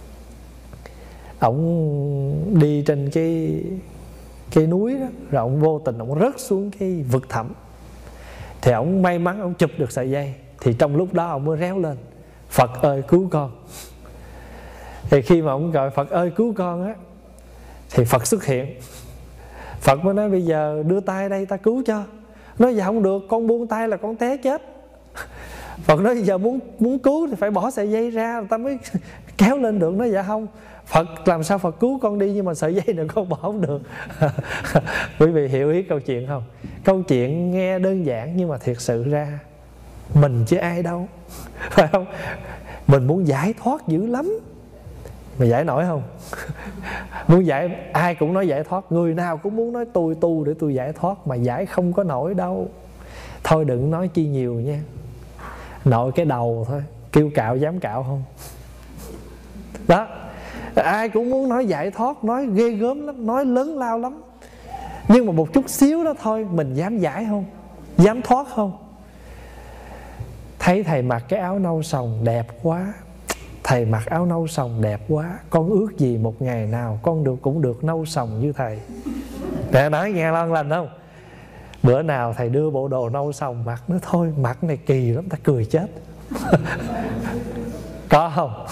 ổng đi trên cái núi đó, rồi ổng vô tình ổng rớt xuống cái vực thẳm. Thì ổng may mắn ổng chụp được sợi dây. Thì trong lúc đó ổng mới réo lên: Phật ơi cứu con. Thì khi mà ổng gọi Phật ơi cứu con á, thì Phật xuất hiện. Phật mới nói bây giờ đưa tay đây ta cứu cho. Nói dạ không được, con buông tay là con té chết. Phật nói giờ muốn cứu thì phải bỏ sợi dây ra ta mới kéo lên được. Nói dạ không, Phật làm sao Phật cứu con đi, nhưng mà sợi dây này con bỏ không được. Quý vị hiểu ý câu chuyện không? Câu chuyện nghe đơn giản nhưng mà thiệt sự ra mình chứ ai đâu, phải không? Mình muốn giải thoát dữ lắm, mà giải nổi không? Muốn giải, ai cũng nói giải thoát, người nào cũng muốn nói tôi tu để tôi giải thoát, mà giải không có nổi đâu. Thôi đừng nói chi nhiều nha, nội cái đầu thôi, kêu cạo dám cạo không? Đó, ai cũng muốn nói giải thoát, nói ghê gớm lắm, nói lớn lao lắm. Nhưng mà một chút xíu đó thôi, mình dám giải không? Dám thoát không? Thấy thầy mặc cái áo nâu sòng đẹp quá, thầy mặc áo nâu sòng đẹp quá, con ước gì một ngày nào con cũng được nâu sòng như thầy. Để nói nghe ngon lành không? Bữa nào thầy đưa bộ đồ nâu sòng mặc, nó thôi mặc này kỳ lắm, ta cười chết. Có không?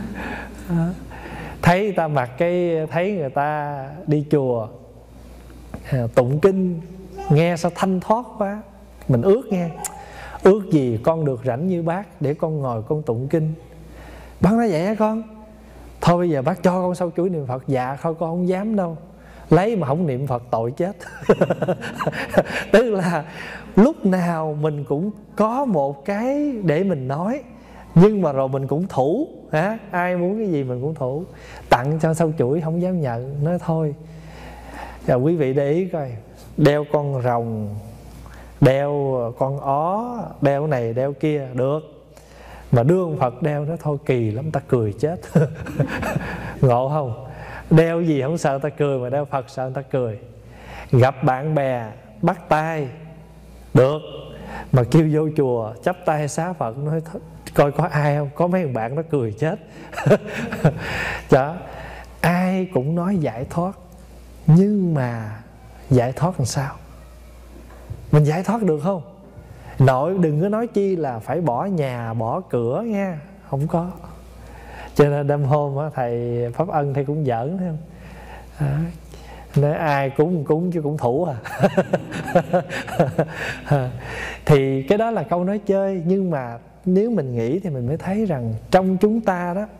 Thấy ta mặc cái, thấy người ta đi chùa tụng kinh nghe sao thanh thoát quá, mình ước nghe, ước gì con được rảnh như bác để con ngồi con tụng kinh. Bác nói vậy hả con? Thôi bây giờ bác cho con sâu chuỗi niệm Phật. Dạ thôi con không dám đâu, lấy mà không niệm Phật tội chết. Tức là lúc nào mình cũng có một cái để mình nói, nhưng mà rồi mình cũng thủ hả? Ai muốn cái gì mình cũng thủ. Tặng cho sâu chuỗi không dám nhận, nói thôi. Giờ quý vị để ý coi, đeo con rồng, đeo con ó, đeo này đeo kia được, mà đưa ông Phật đeo nó thôi kỳ lắm, ta cười chết. Ngộ không? Đeo gì không sợ ta cười, mà đeo Phật sợ ta cười. Gặp bạn bè bắt tay được, mà kêu vô chùa chắp tay xá Phật, nói coi có ai không, có mấy thằng bạn nó cười chết. Đó, ai cũng nói giải thoát, nhưng mà giải thoát làm sao? Mình giải thoát được không? Nội đừng có nói chi là phải bỏ nhà bỏ cửa nha, không có. Cho nên đêm hôm á, thầy Pháp Ân thầy cũng giỡn thấy không? Nói ai cúng chứ cũng thủ à. Thì cái đó là câu nói chơi, nhưng mà nếu mình nghĩ thì mình mới thấy rằng trong chúng ta đó,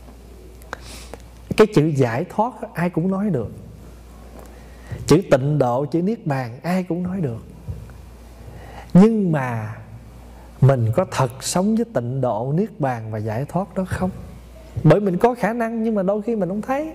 cái chữ giải thoát ai cũng nói được, chữ tịnh độ, chữ niết bàn ai cũng nói được. Nhưng mà mình có thật sống với tịnh độ, niết bàn và giải thoát đó không? Bởi mình có khả năng nhưng mà đôi khi mình không thấy.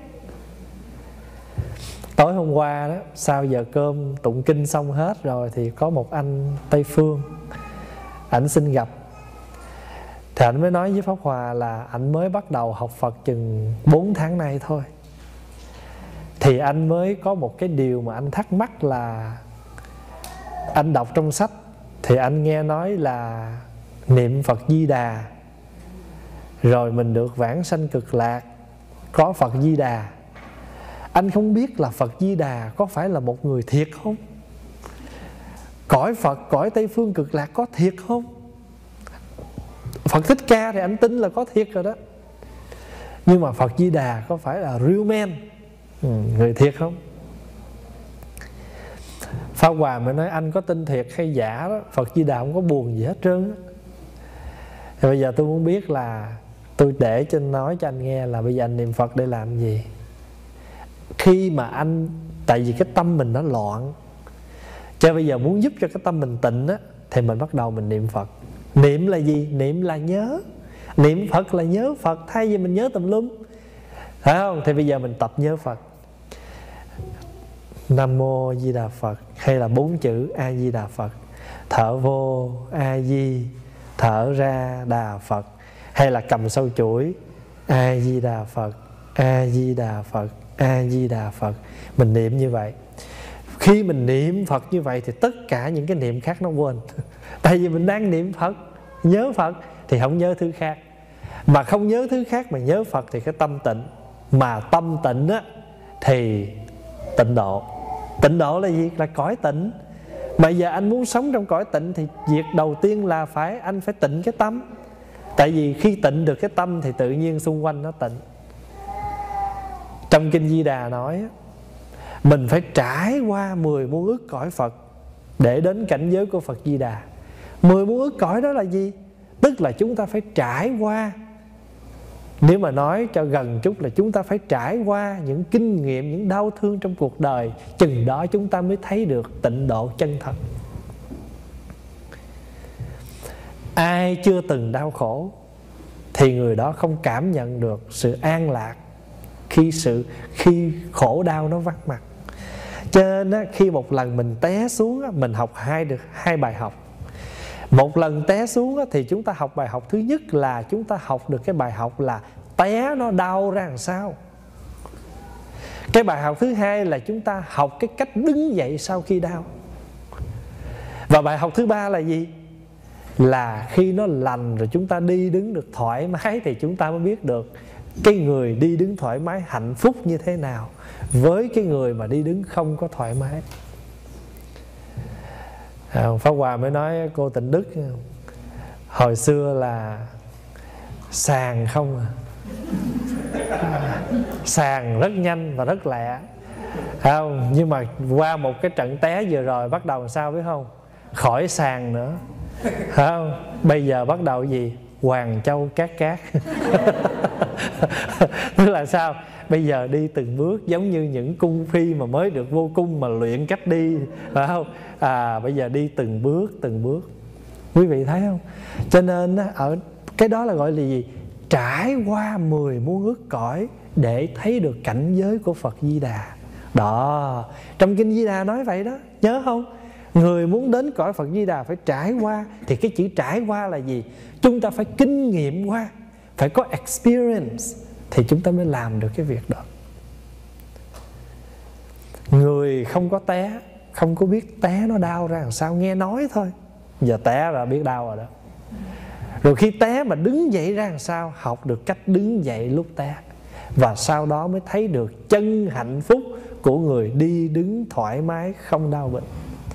Tối hôm qua đó, sau giờ cơm tụng kinh xong hết rồi, thì có một anh Tây Phương, ảnh xin gặp. Thì ảnh mới nói với Pháp Hòa là ảnh mới bắt đầu học Phật chừng 4 tháng nay thôi. Thì anh mới có một cái điều mà anh thắc mắc là anh đọc trong sách thì anh nghe nói là niệm Phật Di Đà rồi mình được vãng sanh cực lạc, có Phật Di Đà. Anh không biết là Phật Di Đà có phải là một người thiệt không? Cõi Phật, cõi Tây Phương cực lạc có thiệt không? Phật Thích Ca thì anh tin là có thiệt rồi đó. Nhưng mà Phật Di Đà có phải là real man, người thiệt không? Pháp Hòa mới nói anh có tin thiệt hay giả đó, Phật Di Đà không có buồn gì hết trơn á. Thì bây giờ tôi muốn biết là, tôi để cho nói cho anh nghe là bây giờ anh niệm Phật để làm gì? Khi mà anh, tại vì cái tâm mình nó loạn, cho bây giờ muốn giúp cho cái tâm mình tịnh á, thì mình bắt đầu mình niệm Phật. Niệm là gì? Niệm là nhớ. Niệm Phật là nhớ Phật, thay vì mình nhớ tùm lum, phải không? Thì bây giờ mình tập nhớ Phật. Nam Mô Di Đà Phật, hay là 4 chữ A Di Đà Phật. Thở vô A Di, thở ra Đà Phật. Hay là cầm sâu chuỗi A Di Đà Phật, A Di Đà Phật, A Di Đà Phật. Mình niệm như vậy. Khi mình niệm Phật như vậy thì tất cả những cái niệm khác nó quên. Tại vì mình đang niệm Phật, nhớ Phật thì không nhớ thứ khác. Mà không nhớ thứ khác mà nhớ Phật thì cái tâm tịnh. Mà tâm tịnh á thì tịnh độ. Tịnh độ là gì? Là cõi tịnh. Mà giờ anh muốn sống trong cõi tịnh thì việc đầu tiên là anh phải tịnh cái tâm. Tại vì khi tịnh được cái tâm thì tự nhiên xung quanh nó tịnh. Trong Kinh Di Đà nói mình phải trải qua 10 muôn ức cõi Phật để đến cảnh giới của Phật Di Đà. 10 muôn ức cõi đó là gì? Tức là chúng ta phải trải qua, nếu mà nói cho gần chút là chúng ta phải trải qua những kinh nghiệm, những đau thương trong cuộc đời. Chừng đó chúng ta mới thấy được tịnh độ chân thật. Ai chưa từng đau khổ thì người đó không cảm nhận được sự an lạc khi khổ đau nó vắng mặt. Cho nên á, khi một lần mình té xuống á, mình học được hai bài học. Một lần té xuống á, thì chúng ta học bài học thứ nhất là chúng ta học được cái bài học là té nó đau ra làm sao. Cái bài học thứ hai là chúng ta học cái cách đứng dậy sau khi đau. Và bài học thứ ba là gì? Là khi nó lành rồi chúng ta đi đứng được thoải mái thì chúng ta mới biết được cái người đi đứng thoải mái hạnh phúc như thế nào với cái người mà đi đứng không có thoải mái. Pháp Hòa mới nói cô Tịnh Đức hồi xưa là sàn không à. Sàn rất nhanh và rất lẹ, không? Nhưng mà qua một cái trận té vừa rồi bắt đầu làm sao biết không? Khỏi sàn nữa, không? Bây giờ bắt đầu gì? Hoàng Châu Cát Cát. Tức là sao? Bây giờ đi từng bước giống như những cung phi mà mới được vô cung mà luyện cách đi, phải không? Bây giờ đi từng bước. Quý vị thấy không? Cho nên ở cái đó là gọi là gì? Trải qua 10 muôn ức cõi để thấy được cảnh giới của Phật Di Đà. Đó, trong Kinh Di Đà nói vậy đó, nhớ không? Người muốn đến cõi Phật Di Đà phải trải qua. Thì cái chữ trải qua là gì? Chúng ta phải kinh nghiệm qua, phải có experience thì chúng ta mới làm được cái việc đó. Người không có té, không có biết té nó đau ra làm sao, nghe nói thôi, giờ té là biết đau rồi đó. Rồi khi té mà đứng dậy ra làm sao, học được cách đứng dậy lúc té. Và sau đó mới thấy được chân hạnh phúc của người đi đứng thoải mái không đau bệnh.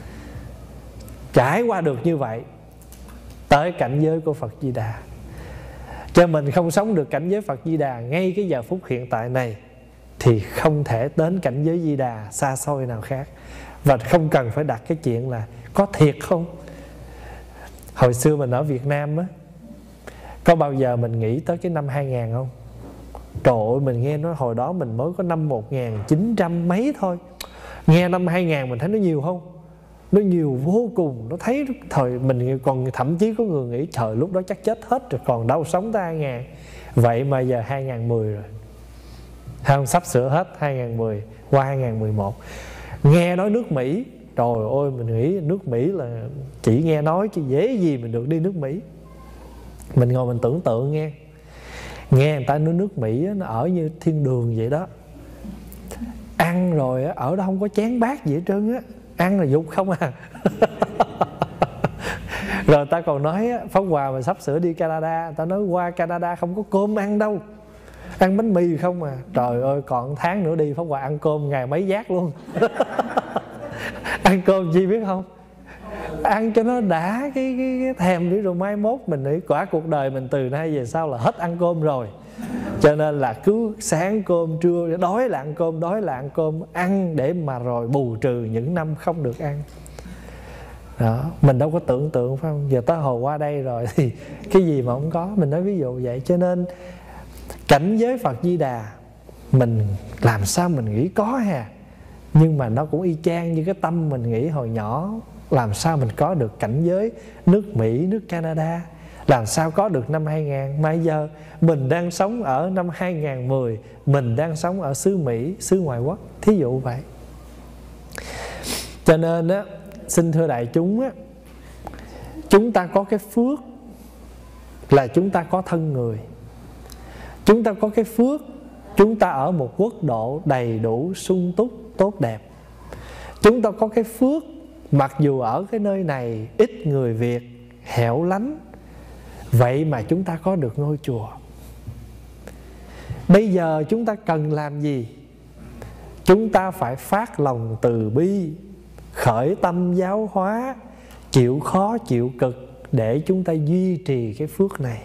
Trải qua được như vậy tới cảnh giới của Phật Di Đà. Cho mình không sống được cảnh giới Phật Di Đà ngay cái giờ phút hiện tại này thì không thể đến cảnh giới Di Đà xa xôi nào khác. Và không cần phải đặt cái chuyện là có thiệt không. Hồi xưa mình ở Việt Nam á, có bao giờ mình nghĩ tới cái năm 2000 không? Trời ơi, mình nghe nói hồi đó mình mới có năm 1900 mấy thôi. Nghe năm 2000 mình thấy nó nhiều không? Nó nhiều vô cùng. Nó thấy thời mình còn thậm chí có người nghĩ trời lúc đó chắc chết hết rồi, còn đâu sống tới 2000. Vậy mà giờ 2010 rồi, không, sắp sửa hết 2010 qua 2011. Nghe nói nước Mỹ, trời ơi, mình nghĩ nước Mỹ là chỉ nghe nói chứ dễ gì mình được đi nước Mỹ. Mình ngồi mình tưởng tượng nghe người ta nói nước Mỹ nó ở như thiên đường vậy đó. Ăn rồi ở đó không có chén bát gì hết trơn á, ăn là dục không à. Rồi ta còn nói Pháp Hòa mà sắp sửa đi Canada, ta nói qua Canada không có cơm ăn đâu, ăn bánh mì không à. Trời ơi, còn tháng nữa đi Pháp Hòa ăn cơm ngày mấy bát luôn. Ăn cơm chi biết không? Ăn cho nó đã cái thèm đi, rồi mai mốt mình nghĩ quả cuộc đời mình từ nay về sau là hết ăn cơm rồi. Cho nên là cứ sáng cơm, trưa đói là ăn cơm, đói là ăn cơm, ăn để mà rồi bù trừ những năm không được ăn. Đó, mình đâu có tưởng tượng phải không? Giờ tới hồi qua đây rồi thì cái gì mà không có. Mình nói ví dụ vậy. Cho nên cảnh giới Phật Di Đà mình làm sao mình nghĩ có hà. Nhưng mà nó cũng y chang như cái tâm mình nghĩ hồi nhỏ. Làm sao mình có được cảnh giới nước Mỹ, nước Canada, làm sao có được năm 2000. Mà giờ mình đang sống ở năm 2010, mình đang sống ở xứ Mỹ, xứ ngoại quốc, thí dụ vậy. Cho nên á, xin thưa đại chúng á, chúng ta có cái phước là chúng ta có thân người. Chúng ta có cái phước, chúng ta ở một quốc độ đầy đủ, sung túc, tốt đẹp. Chúng ta có cái phước, mặc dù ở cái nơi này ít người Việt, hẻo lánh, vậy mà chúng ta có được ngôi chùa. Bây giờ chúng ta cần làm gì? Chúng ta phải phát lòng từ bi, khởi tâm giáo hóa, chịu khó chịu cực để chúng ta duy trì cái phước này.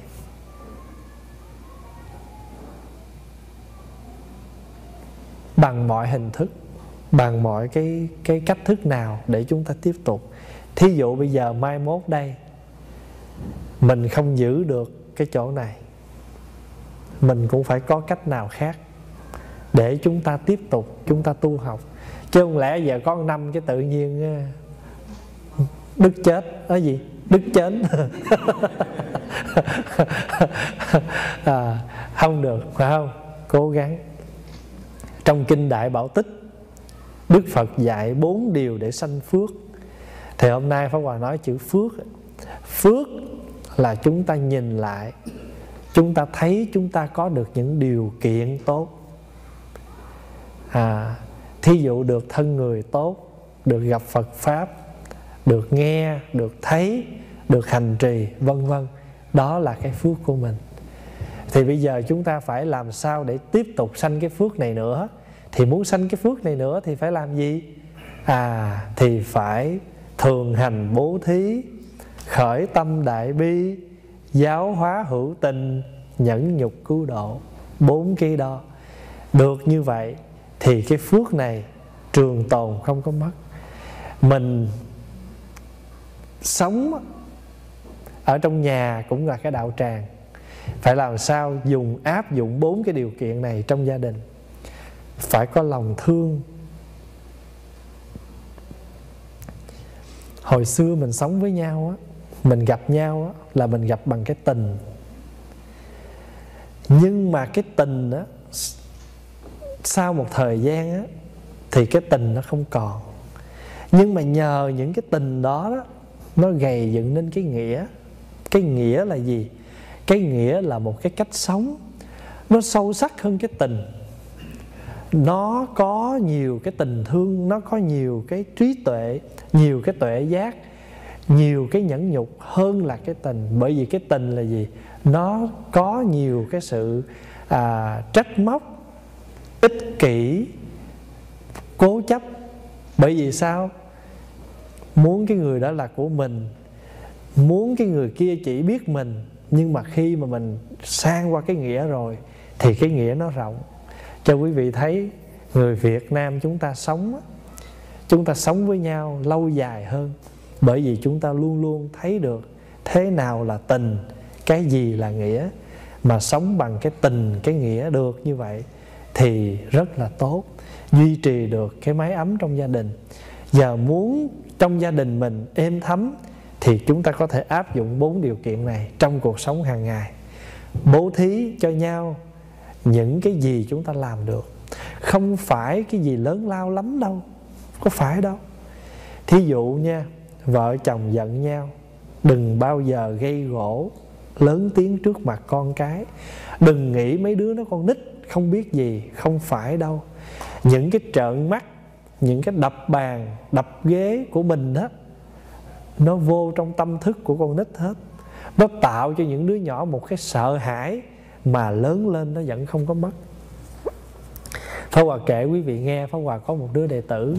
Bằng mọi hình thức, bằng mọi cái cách thức nào để chúng ta tiếp tục. Thí dụ bây giờ mai mốt đây mình không giữ được cái chỗ này, mình cũng phải có cách nào khác để chúng ta tiếp tục, chúng ta tu học. Chứ không lẽ giờ có 5 cái tự nhiên Đức chết, nói gì? Đức chến. Không được, phải không? Cố gắng. Trong Kinh Đại Bảo Tích, Đức Phật dạy 4 điều để sanh phước. Thì hôm nay Pháp Hòa nói chữ phước. Phước là chúng ta nhìn lại, chúng ta thấy chúng ta có được những điều kiện tốt. Thí dụ được thân người tốt, được gặp Phật Pháp, được nghe, được thấy, được hành trì, vân vân. Đó là cái phước của mình. Thì bây giờ chúng ta phải làm sao để tiếp tục sanh cái phước này nữa. Thì muốn sanh cái phước này nữa thì phải làm gì? Thì phải thường hành bố thí, khởi tâm đại bi, giáo hóa hữu tình, nhẫn nhục cứu độ. 4 cái đó được như vậy thì cái phước này trường tồn không có mất. Mình sống ở trong nhà cũng là cái đạo tràng. Phải làm sao áp dụng 4 cái điều kiện này trong gia đình. Phải có lòng thương. Hồi xưa mình sống với nhau á, mình gặp nhau á, là mình gặp bằng cái tình. Nhưng mà cái tình á, sau một thời gian á, thì cái tình nó không còn. Nhưng mà nhờ những cái tình đó, nó gầy dựng nên cái nghĩa. Cái nghĩa là gì? Cái nghĩa là một cái cách sống, nó sâu sắc hơn cái tình. Nó có nhiều cái tình thương, nó có nhiều cái trí tuệ, nhiều cái tuệ giác, nhiều cái nhẫn nhục hơn là cái tình. Bởi vì cái tình là gì? Nó có nhiều cái sự trách móc, ích kỷ, cố chấp. Bởi vì sao? Muốn cái người đó là của mình, muốn cái người kia chỉ biết mình. Nhưng mà khi mà mình sang qua cái nghĩa rồi thì cái nghĩa nó rộng. Cho quý vị thấy người Việt Nam chúng ta sống với nhau lâu dài hơn. Bởi vì chúng ta luôn luôn thấy được thế nào là tình, cái gì là nghĩa. Mà sống bằng cái tình, cái nghĩa được như vậy thì rất là tốt, duy trì được cái mái ấm trong gia đình. Giờ muốn trong gia đình mình êm thấm thì chúng ta có thể áp dụng 4 điều kiện này trong cuộc sống hàng ngày. Bố thí cho nhau những cái gì chúng ta làm được. Không phải cái gì lớn lao lắm đâu, có phải đâu. Thí dụ nha, vợ chồng giận nhau, đừng bao giờ gây gổ lớn tiếng trước mặt con cái. Đừng nghĩ mấy đứa nó con nít không biết gì, không phải đâu. Những cái trợn mắt, những cái đập bàn, đập ghế của mình đó, nó vô trong tâm thức của con nít hết. Nó tạo cho những đứa nhỏ một cái sợ hãi mà lớn lên nó vẫn không có mất. Pháp Hòa kể quý vị nghe, Pháp Hòa có một đứa đệ tử.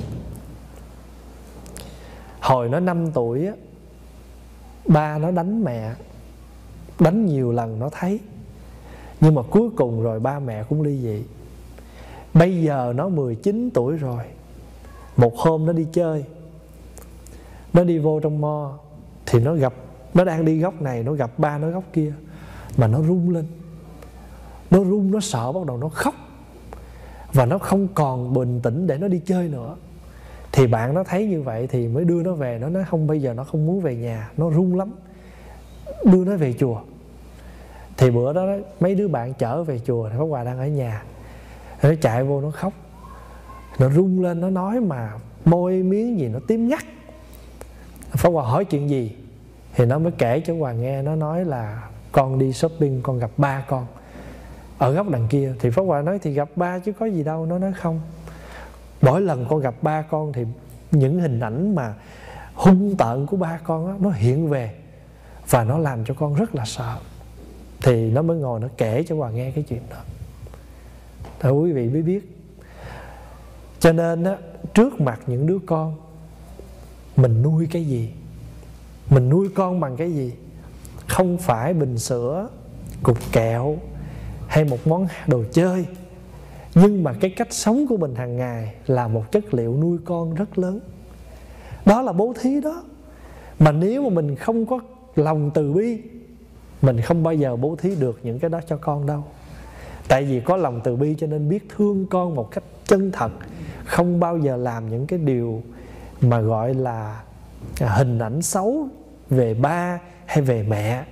Hồi nó 5 tuổi á, ba nó đánh mẹ, đánh nhiều lần nó thấy. Nhưng mà cuối cùng rồi ba mẹ cũng ly dị. Bây giờ nó 19 tuổi rồi. Một hôm nó đi chơi, nó đi vô trong mo thì nó đang đi góc này, nó gặp ba nó góc kia. Mà nó run lên, nó run, nó sợ, bắt đầu nó khóc. Và nó không còn bình tĩnh để nó đi chơi nữa. Thì bạn nó thấy như vậy thì mới đưa nó về. Nó nói không, bây giờ nó không muốn về nhà, nó run lắm, đưa nó về chùa. Thì bữa đó mấy đứa bạn chở về chùa, thì Pháp Hòa đang ở nhà. Nó chạy vô nó khóc, nó run lên, nó nói mà môi miếng gì nó tím ngắt. Pháp Hòa hỏi chuyện gì thì nó mới kể cho Hòa nghe. Nó nói là con đi shopping, con gặp ba con ở góc đằng kia. Thì Pháp Hòa nói thì gặp ba chứ có gì đâu. Nó nói không, mỗi lần con gặp ba con thì những hình ảnh mà hung tợn của ba con đó, nó hiện về và nó làm cho con rất là sợ. Thì nó mới ngồi nó kể cho Hòa nghe cái chuyện đó. Thôi quý vị mới biết. Cho nên á, trước mặt những đứa con, mình nuôi cái gì, mình nuôi con bằng cái gì. Không phải bình sữa, cục kẹo hay một món đồ chơi. Nhưng mà cái cách sống của mình hàng ngày là một chất liệu nuôi con rất lớn. Đó là bố thí đó. Mà nếu mà mình không có lòng từ bi, mình không bao giờ bố thí được những cái đó cho con đâu. Tại vì có lòng từ bi cho nên biết thương con một cách chân thật. Không bao giờ làm những cái điều mà gọi là hình ảnh xấu về ba hay về mẹ.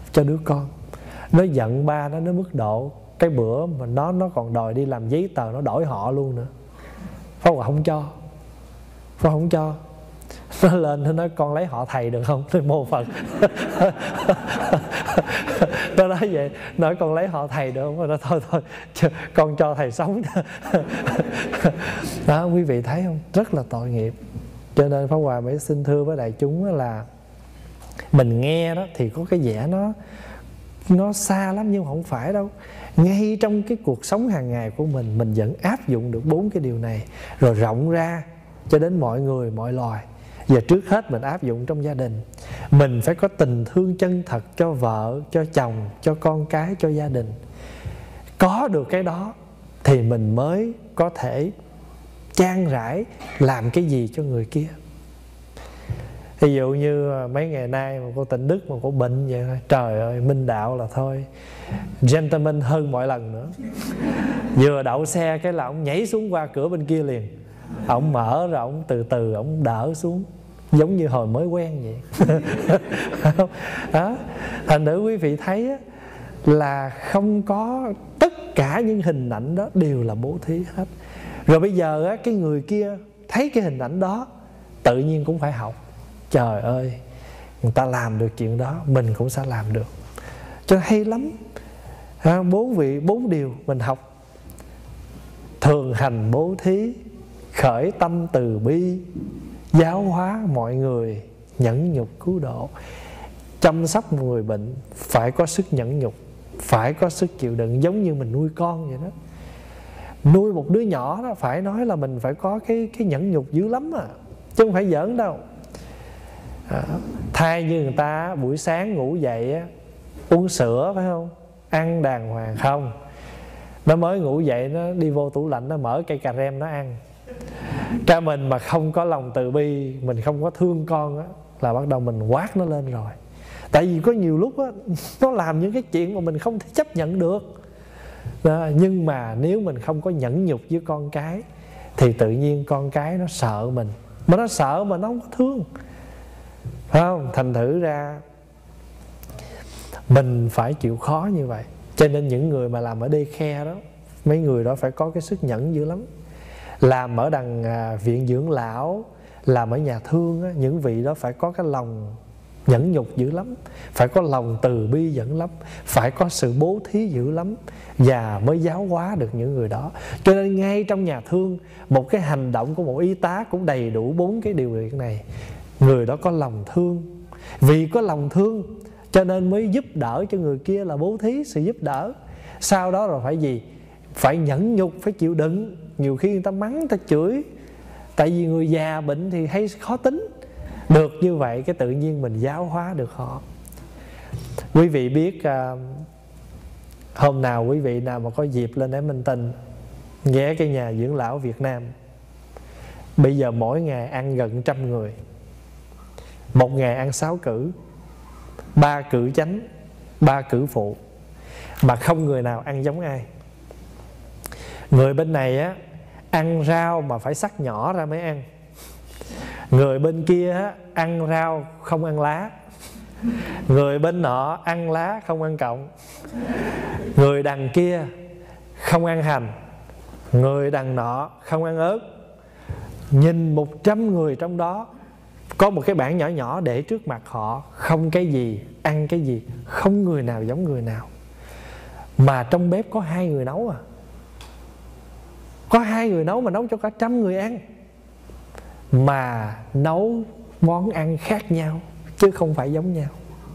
cho đứa con. Nó giận ba nó mức độ cái bữa mà nó còn đòi đi làm giấy tờ, nó đổi họ luôn nữa. Pháp Hòa không cho. Pháp không cho. Nó lên nó nói con lấy họ thầy được không? Tôi mô Phật. Nó nói vậy, nói con lấy họ thầy được không? Nó thôi con cho thầy sống. Đó, quý vị thấy không? Rất là tội nghiệp. Cho nên Pháp Hòa mới xin thưa với đại chúng là mình nghe đó thì có cái vẻ nó xa lắm, nhưng không phải đâu. Ngay trong cái cuộc sống hàng ngày của mình vẫn áp dụng được 4 cái điều này, rồi rộng ra cho đến mọi người, mọi loài. Và trước hết mình áp dụng trong gia đình. Mình phải có tình thương chân thật cho vợ, cho chồng, cho con cái, cho gia đình. Có được cái đó thì mình mới có thể chan rãi làm cái gì cho người kia. Ví dụ như mấy ngày nay mà cô Tịnh Đức mà cô bệnh vậy thôi, trời ơi, minh đạo là thôi gentleman hơn mọi lần nữa. Vừa đậu xe cái là ông nhảy xuống qua cửa bên kia liền. Ông mở rồi ông từ từ ông đỡ xuống, giống như hồi mới quen vậy. Đó. Thành nữ quý vị thấy á, là không có, tất cả những hình ảnh đó đều là bố thí hết. Rồi bây giờ á, cái người kia thấy cái hình ảnh đó tự nhiên cũng phải học. Trời ơi, người ta làm được chuyện đó, mình cũng sẽ làm được. Cho hay lắm. 4 điều mình học: thường hành bố thí, khởi tâm từ bi, giáo hóa mọi người, nhẫn nhục cứu độ. Chăm sóc một người bệnh phải có sức nhẫn nhục, phải có sức chịu đựng, giống như mình nuôi con vậy đó. Nuôi một đứa nhỏ đó phải nói là mình phải có cái nhẫn nhục dữ lắm à, chứ không phải giỡn đâu. Thay như người ta buổi sáng ngủ dậy á, uống sữa phải không, ăn đàng hoàng không. Nó mới ngủ dậy nó đi vô tủ lạnh, nó mở cây cà rem nó ăn. Cha mình mà không có lòng từ bi, mình không có thương con á, là bắt đầu mình quát nó lên rồi. Tại vì có nhiều lúc á, nó làm những cái chuyện mà mình không thể chấp nhận được. Nhưng mà nếu mình không có nhẫn nhục với con cái thì tự nhiên con cái nó sợ mình. Mà nó sợ mà nó không có thương, phải không? Thành thử ra mình phải chịu khó như vậy. Cho nên những người mà làm ở daycare đó, mấy người đó phải có cái sức nhẫn dữ lắm. Làm ở đằng viện dưỡng lão, làm ở nhà thương á, những vị đó phải có cái lòng nhẫn nhục dữ lắm, phải có lòng từ bi dữ lắm, phải có sự bố thí dữ lắm, và mới giáo hóa được những người đó. Cho nên ngay trong nhà thương, một cái hành động của một y tá cũng đầy đủ 4 cái điều kiện này. Người đó có lòng thương, vì có lòng thương cho nên mới giúp đỡ cho người kia, là bố thí sự giúp đỡ. Sau đó rồi phải gì? Phải nhẫn nhục, phải chịu đựng. Nhiều khi người ta mắng, người ta chửi, tại vì người già bệnh thì hay khó tính. Được như vậy cái tự nhiên mình giáo hóa được họ. Quý vị biết hôm nào quý vị nào mà có dịp lên để Minh Tình, ghé cái nhà dưỡng lão Việt Nam. Bây giờ mỗi ngày ăn gần 100 người, một ngày ăn 6 cử, 3 cử chánh, 3 cử phụ, mà không người nào ăn giống ai. Người bên này á, ăn rau mà phải xắt nhỏ ra mới ăn. Người bên kia á, ăn rau không ăn lá. Người bên nọ ăn lá không ăn cọng. Người đằng kia không ăn hành. Người đằng nọ không ăn ớt. Nhìn 100 người trong đó, có một cái bảng nhỏ nhỏ để trước mặt họ, không cái gì, ăn cái gì, không người nào giống người nào. Mà trong bếp có 2 người nấu à. Có 2 người nấu mà nấu cho cả 100 người ăn. Mà nấu món ăn khác nhau, chứ không phải giống nhau.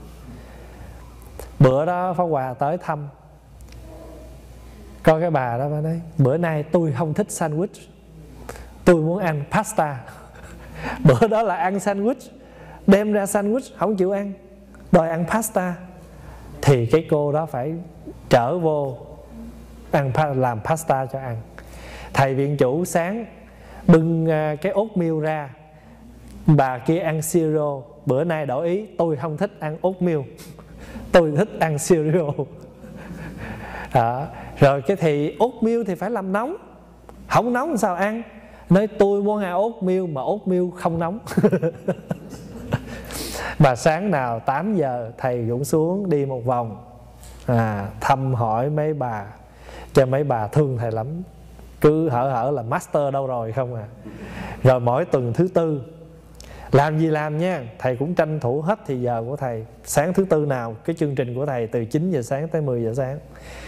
Bữa đó Pháp Hòa tới thăm, có cái bà đó bà nói: bữa nay tôi không thích sandwich, tôi muốn ăn pasta. Bữa đó là ăn sandwich, đem ra sandwich không chịu ăn, đòi ăn pasta. Thì cái cô đó phải trở vô làm pasta cho ăn. Thầy viện chủ sáng bưng cái oatmeal ra, bà kia ăn cereal. Bữa nay đổi ý, tôi không thích ăn oatmeal, tôi thích ăn cereal. Đó. Rồi cái thì oatmeal thì phải làm nóng, không nóng sao ăn. Nói tôi muốn ăn oatmeal mà oatmeal không nóng. Mà sáng nào 8 giờ thầy cũng xuống đi một vòng, thăm hỏi mấy bà, cho mấy bà thương thầy lắm, cứ hở là master đâu rồi không à. Rồi mỗi tuần thứ tư làm gì làm nha, thầy cũng tranh thủ hết thì giờ của thầy. Sáng thứ tư nào cái chương trình của thầy từ 9 giờ sáng tới 10 giờ sáng.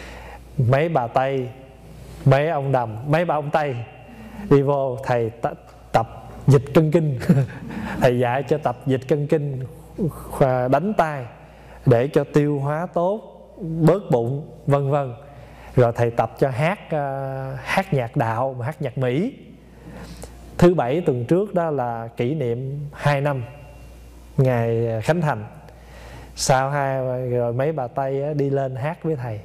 Mấy bà Tây, mấy ông Đầm, mấy bà ông Tây đi vô, thầy tập dịch cân kinh thầy dạy cho tập dịch cân kinh, đánh tay để cho tiêu hóa tốt, bớt bụng, vân vân. Rồi thầy tập cho hát nhạc đạo, mà hát nhạc Mỹ. Thứ bảy tuần trước đó là kỷ niệm 2 năm ngày khánh thành. Sau rồi mấy bà Tây đi lên hát với thầy,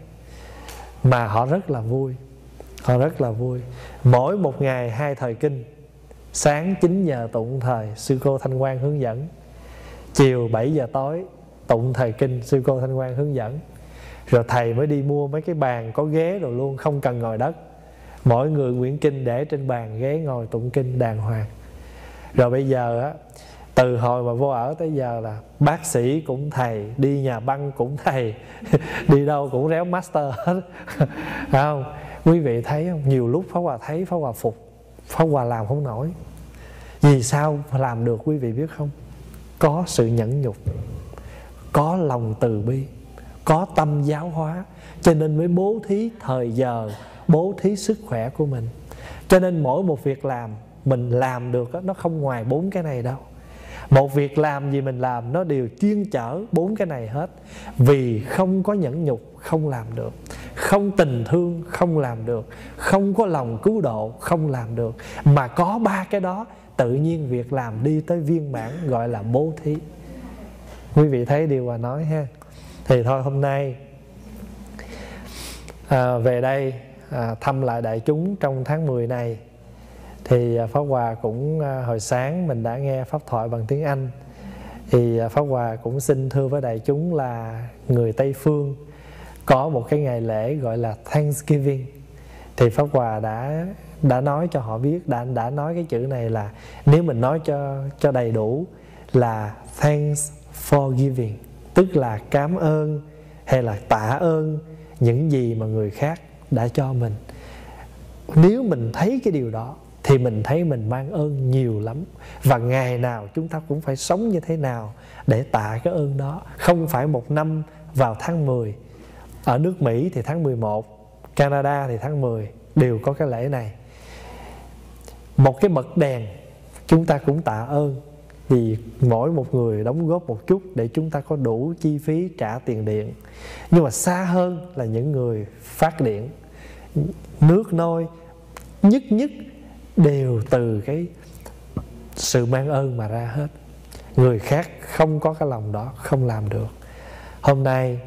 mà họ rất là vui, họ rất là vui. Mỗi một ngày 2 thời kinh, sáng 9 giờ tụng thời, sư cô Thanh Quang hướng dẫn. Chiều 7 giờ tối tụng thời kinh, sư cô Thanh Quang hướng dẫn. Rồi thầy mới đi mua mấy cái bàn có ghế rồi luôn, không cần ngồi đất. Mỗi người quyển kinh để trên bàn ghế, ngồi tụng kinh đàng hoàng. Rồi bây giờ á, từ hồi mà vô ở tới giờ là bác sĩ cũng thầy, đi nhà băng cũng thầy đi đâu cũng réo master hết phải không? Quý vị thấy không? Nhiều lúc Pháp Hòa thấy, Pháp Hòa phục, Pháp Hòa làm không nổi. Vì sao làm được quý vị biết không? Có sự nhẫn nhục, có lòng từ bi, có tâm giáo hóa, cho nên mới bố thí thời giờ, bố thí sức khỏe của mình. Cho nên mỗi một việc làm mình làm được nó không ngoài 4 cái này đâu. Một việc làm gì mình làm nó đều chuyên chở 4 cái này hết. Vì không có nhẫn nhục không làm được, không tình thương không làm được, không có lòng cứu độ không làm được. Mà có 3 cái đó, tự nhiên việc làm đi tới viên mãn, gọi là bố thí. Quý vị thấy điều Hòa nói ha. Thì thôi hôm nay về đây thăm lại đại chúng trong tháng 10 này. Thì Pháp Hòa cũng hồi sáng mình đã nghe pháp thoại bằng tiếng Anh. Thì Pháp Hòa cũng xin thưa với đại chúng là người Tây Phương có một cái ngày lễ gọi là Thanksgiving. Thì Pháp Hòa đã nói cho họ biết, đã nói cái chữ này là nếu mình nói cho đầy đủ là thanks for giving, tức là cảm ơn hay là tạ ơn những gì mà người khác đã cho mình. Nếu mình thấy cái điều đó thì mình thấy mình mang ơn nhiều lắm. Và ngày nào chúng ta cũng phải sống như thế nào để tạ cái ơn đó. Không phải một năm vào tháng 10. Ở nước Mỹ thì tháng 11, Canada thì tháng 10 đều có cái lễ này. Một cái bật đèn chúng ta cũng tạ ơn, vì mỗi một người đóng góp một chút để chúng ta có đủ chi phí trả tiền điện. Nhưng mà xa hơn là những người phát điện, nước nôi, nhất đều từ cái sự mang ơn mà ra hết. Người khác không có cái lòng đó không làm được. Hôm nay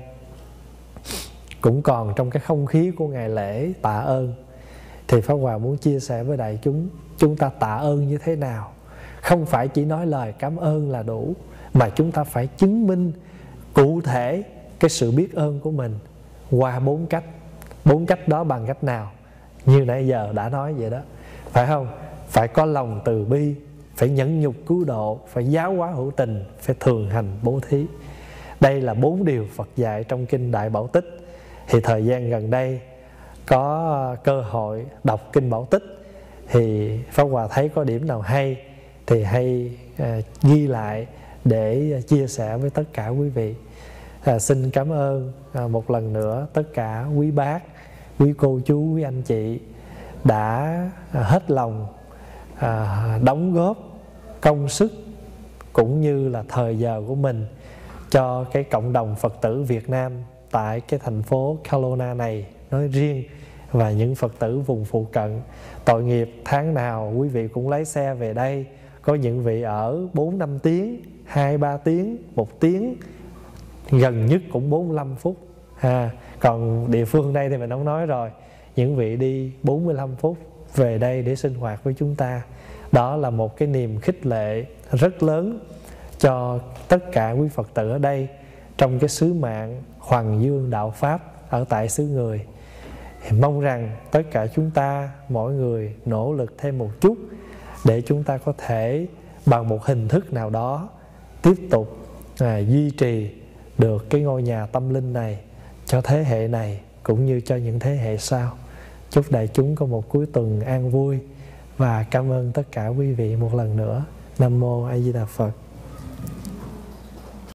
cũng còn trong cái không khí của ngày lễ tạ ơn, thì Pháp Hòa muốn chia sẻ với đại chúng ta tạ ơn như thế nào. Không phải chỉ nói lời cảm ơn là đủ, mà chúng ta phải chứng minh cụ thể cái sự biết ơn của mình qua 4 cách. 4 cách đó bằng cách nào? Như nãy giờ đã nói vậy đó, phải không? Phải có lòng từ bi, phải nhẫn nhục cứu độ, phải giáo hóa hữu tình, phải thường hành bố thí. Đây là 4 điều Phật dạy trong Kinh Đại Bảo Tích. Thì thời gian gần đây có cơ hội đọc Kinh Bảo Tích, thì Pháp Hòa thấy có điểm nào hay thì hay ghi lại để chia sẻ với tất cả quý vị. Xin cảm ơn một lần nữa tất cả quý bác, quý cô chú, quý anh chị đã hết lòng đóng góp công sức cũng như là thời giờ của mình cho cái cộng đồng Phật tử Việt Nam tại cái thành phố Kelowna này nói riêng, và những Phật tử vùng phụ cận. Tội nghiệp tháng nào quý vị cũng lấy xe về đây, có những vị ở 4-5 tiếng, 2-3 tiếng, 1 tiếng, gần nhất cũng 45 phút. Còn địa phương đây thì mình không nói rồi, những vị đi 45 phút về đây để sinh hoạt với chúng ta. Đó là một cái niềm khích lệ rất lớn cho tất cả quý Phật tử ở đây trong cái sứ mạng hoằng dương đạo Pháp ở tại xứ Người. Thì mong rằng tất cả chúng ta, mỗi người nỗ lực thêm một chút để chúng ta có thể bằng một hình thức nào đó tiếp tục duy trì được cái ngôi nhà tâm linh này cho thế hệ này cũng như cho những thế hệ sau. Chúc đại chúng có một cuối tuần an vui và cảm ơn tất cả quý vị một lần nữa. Nam mô A Di Đà Phật.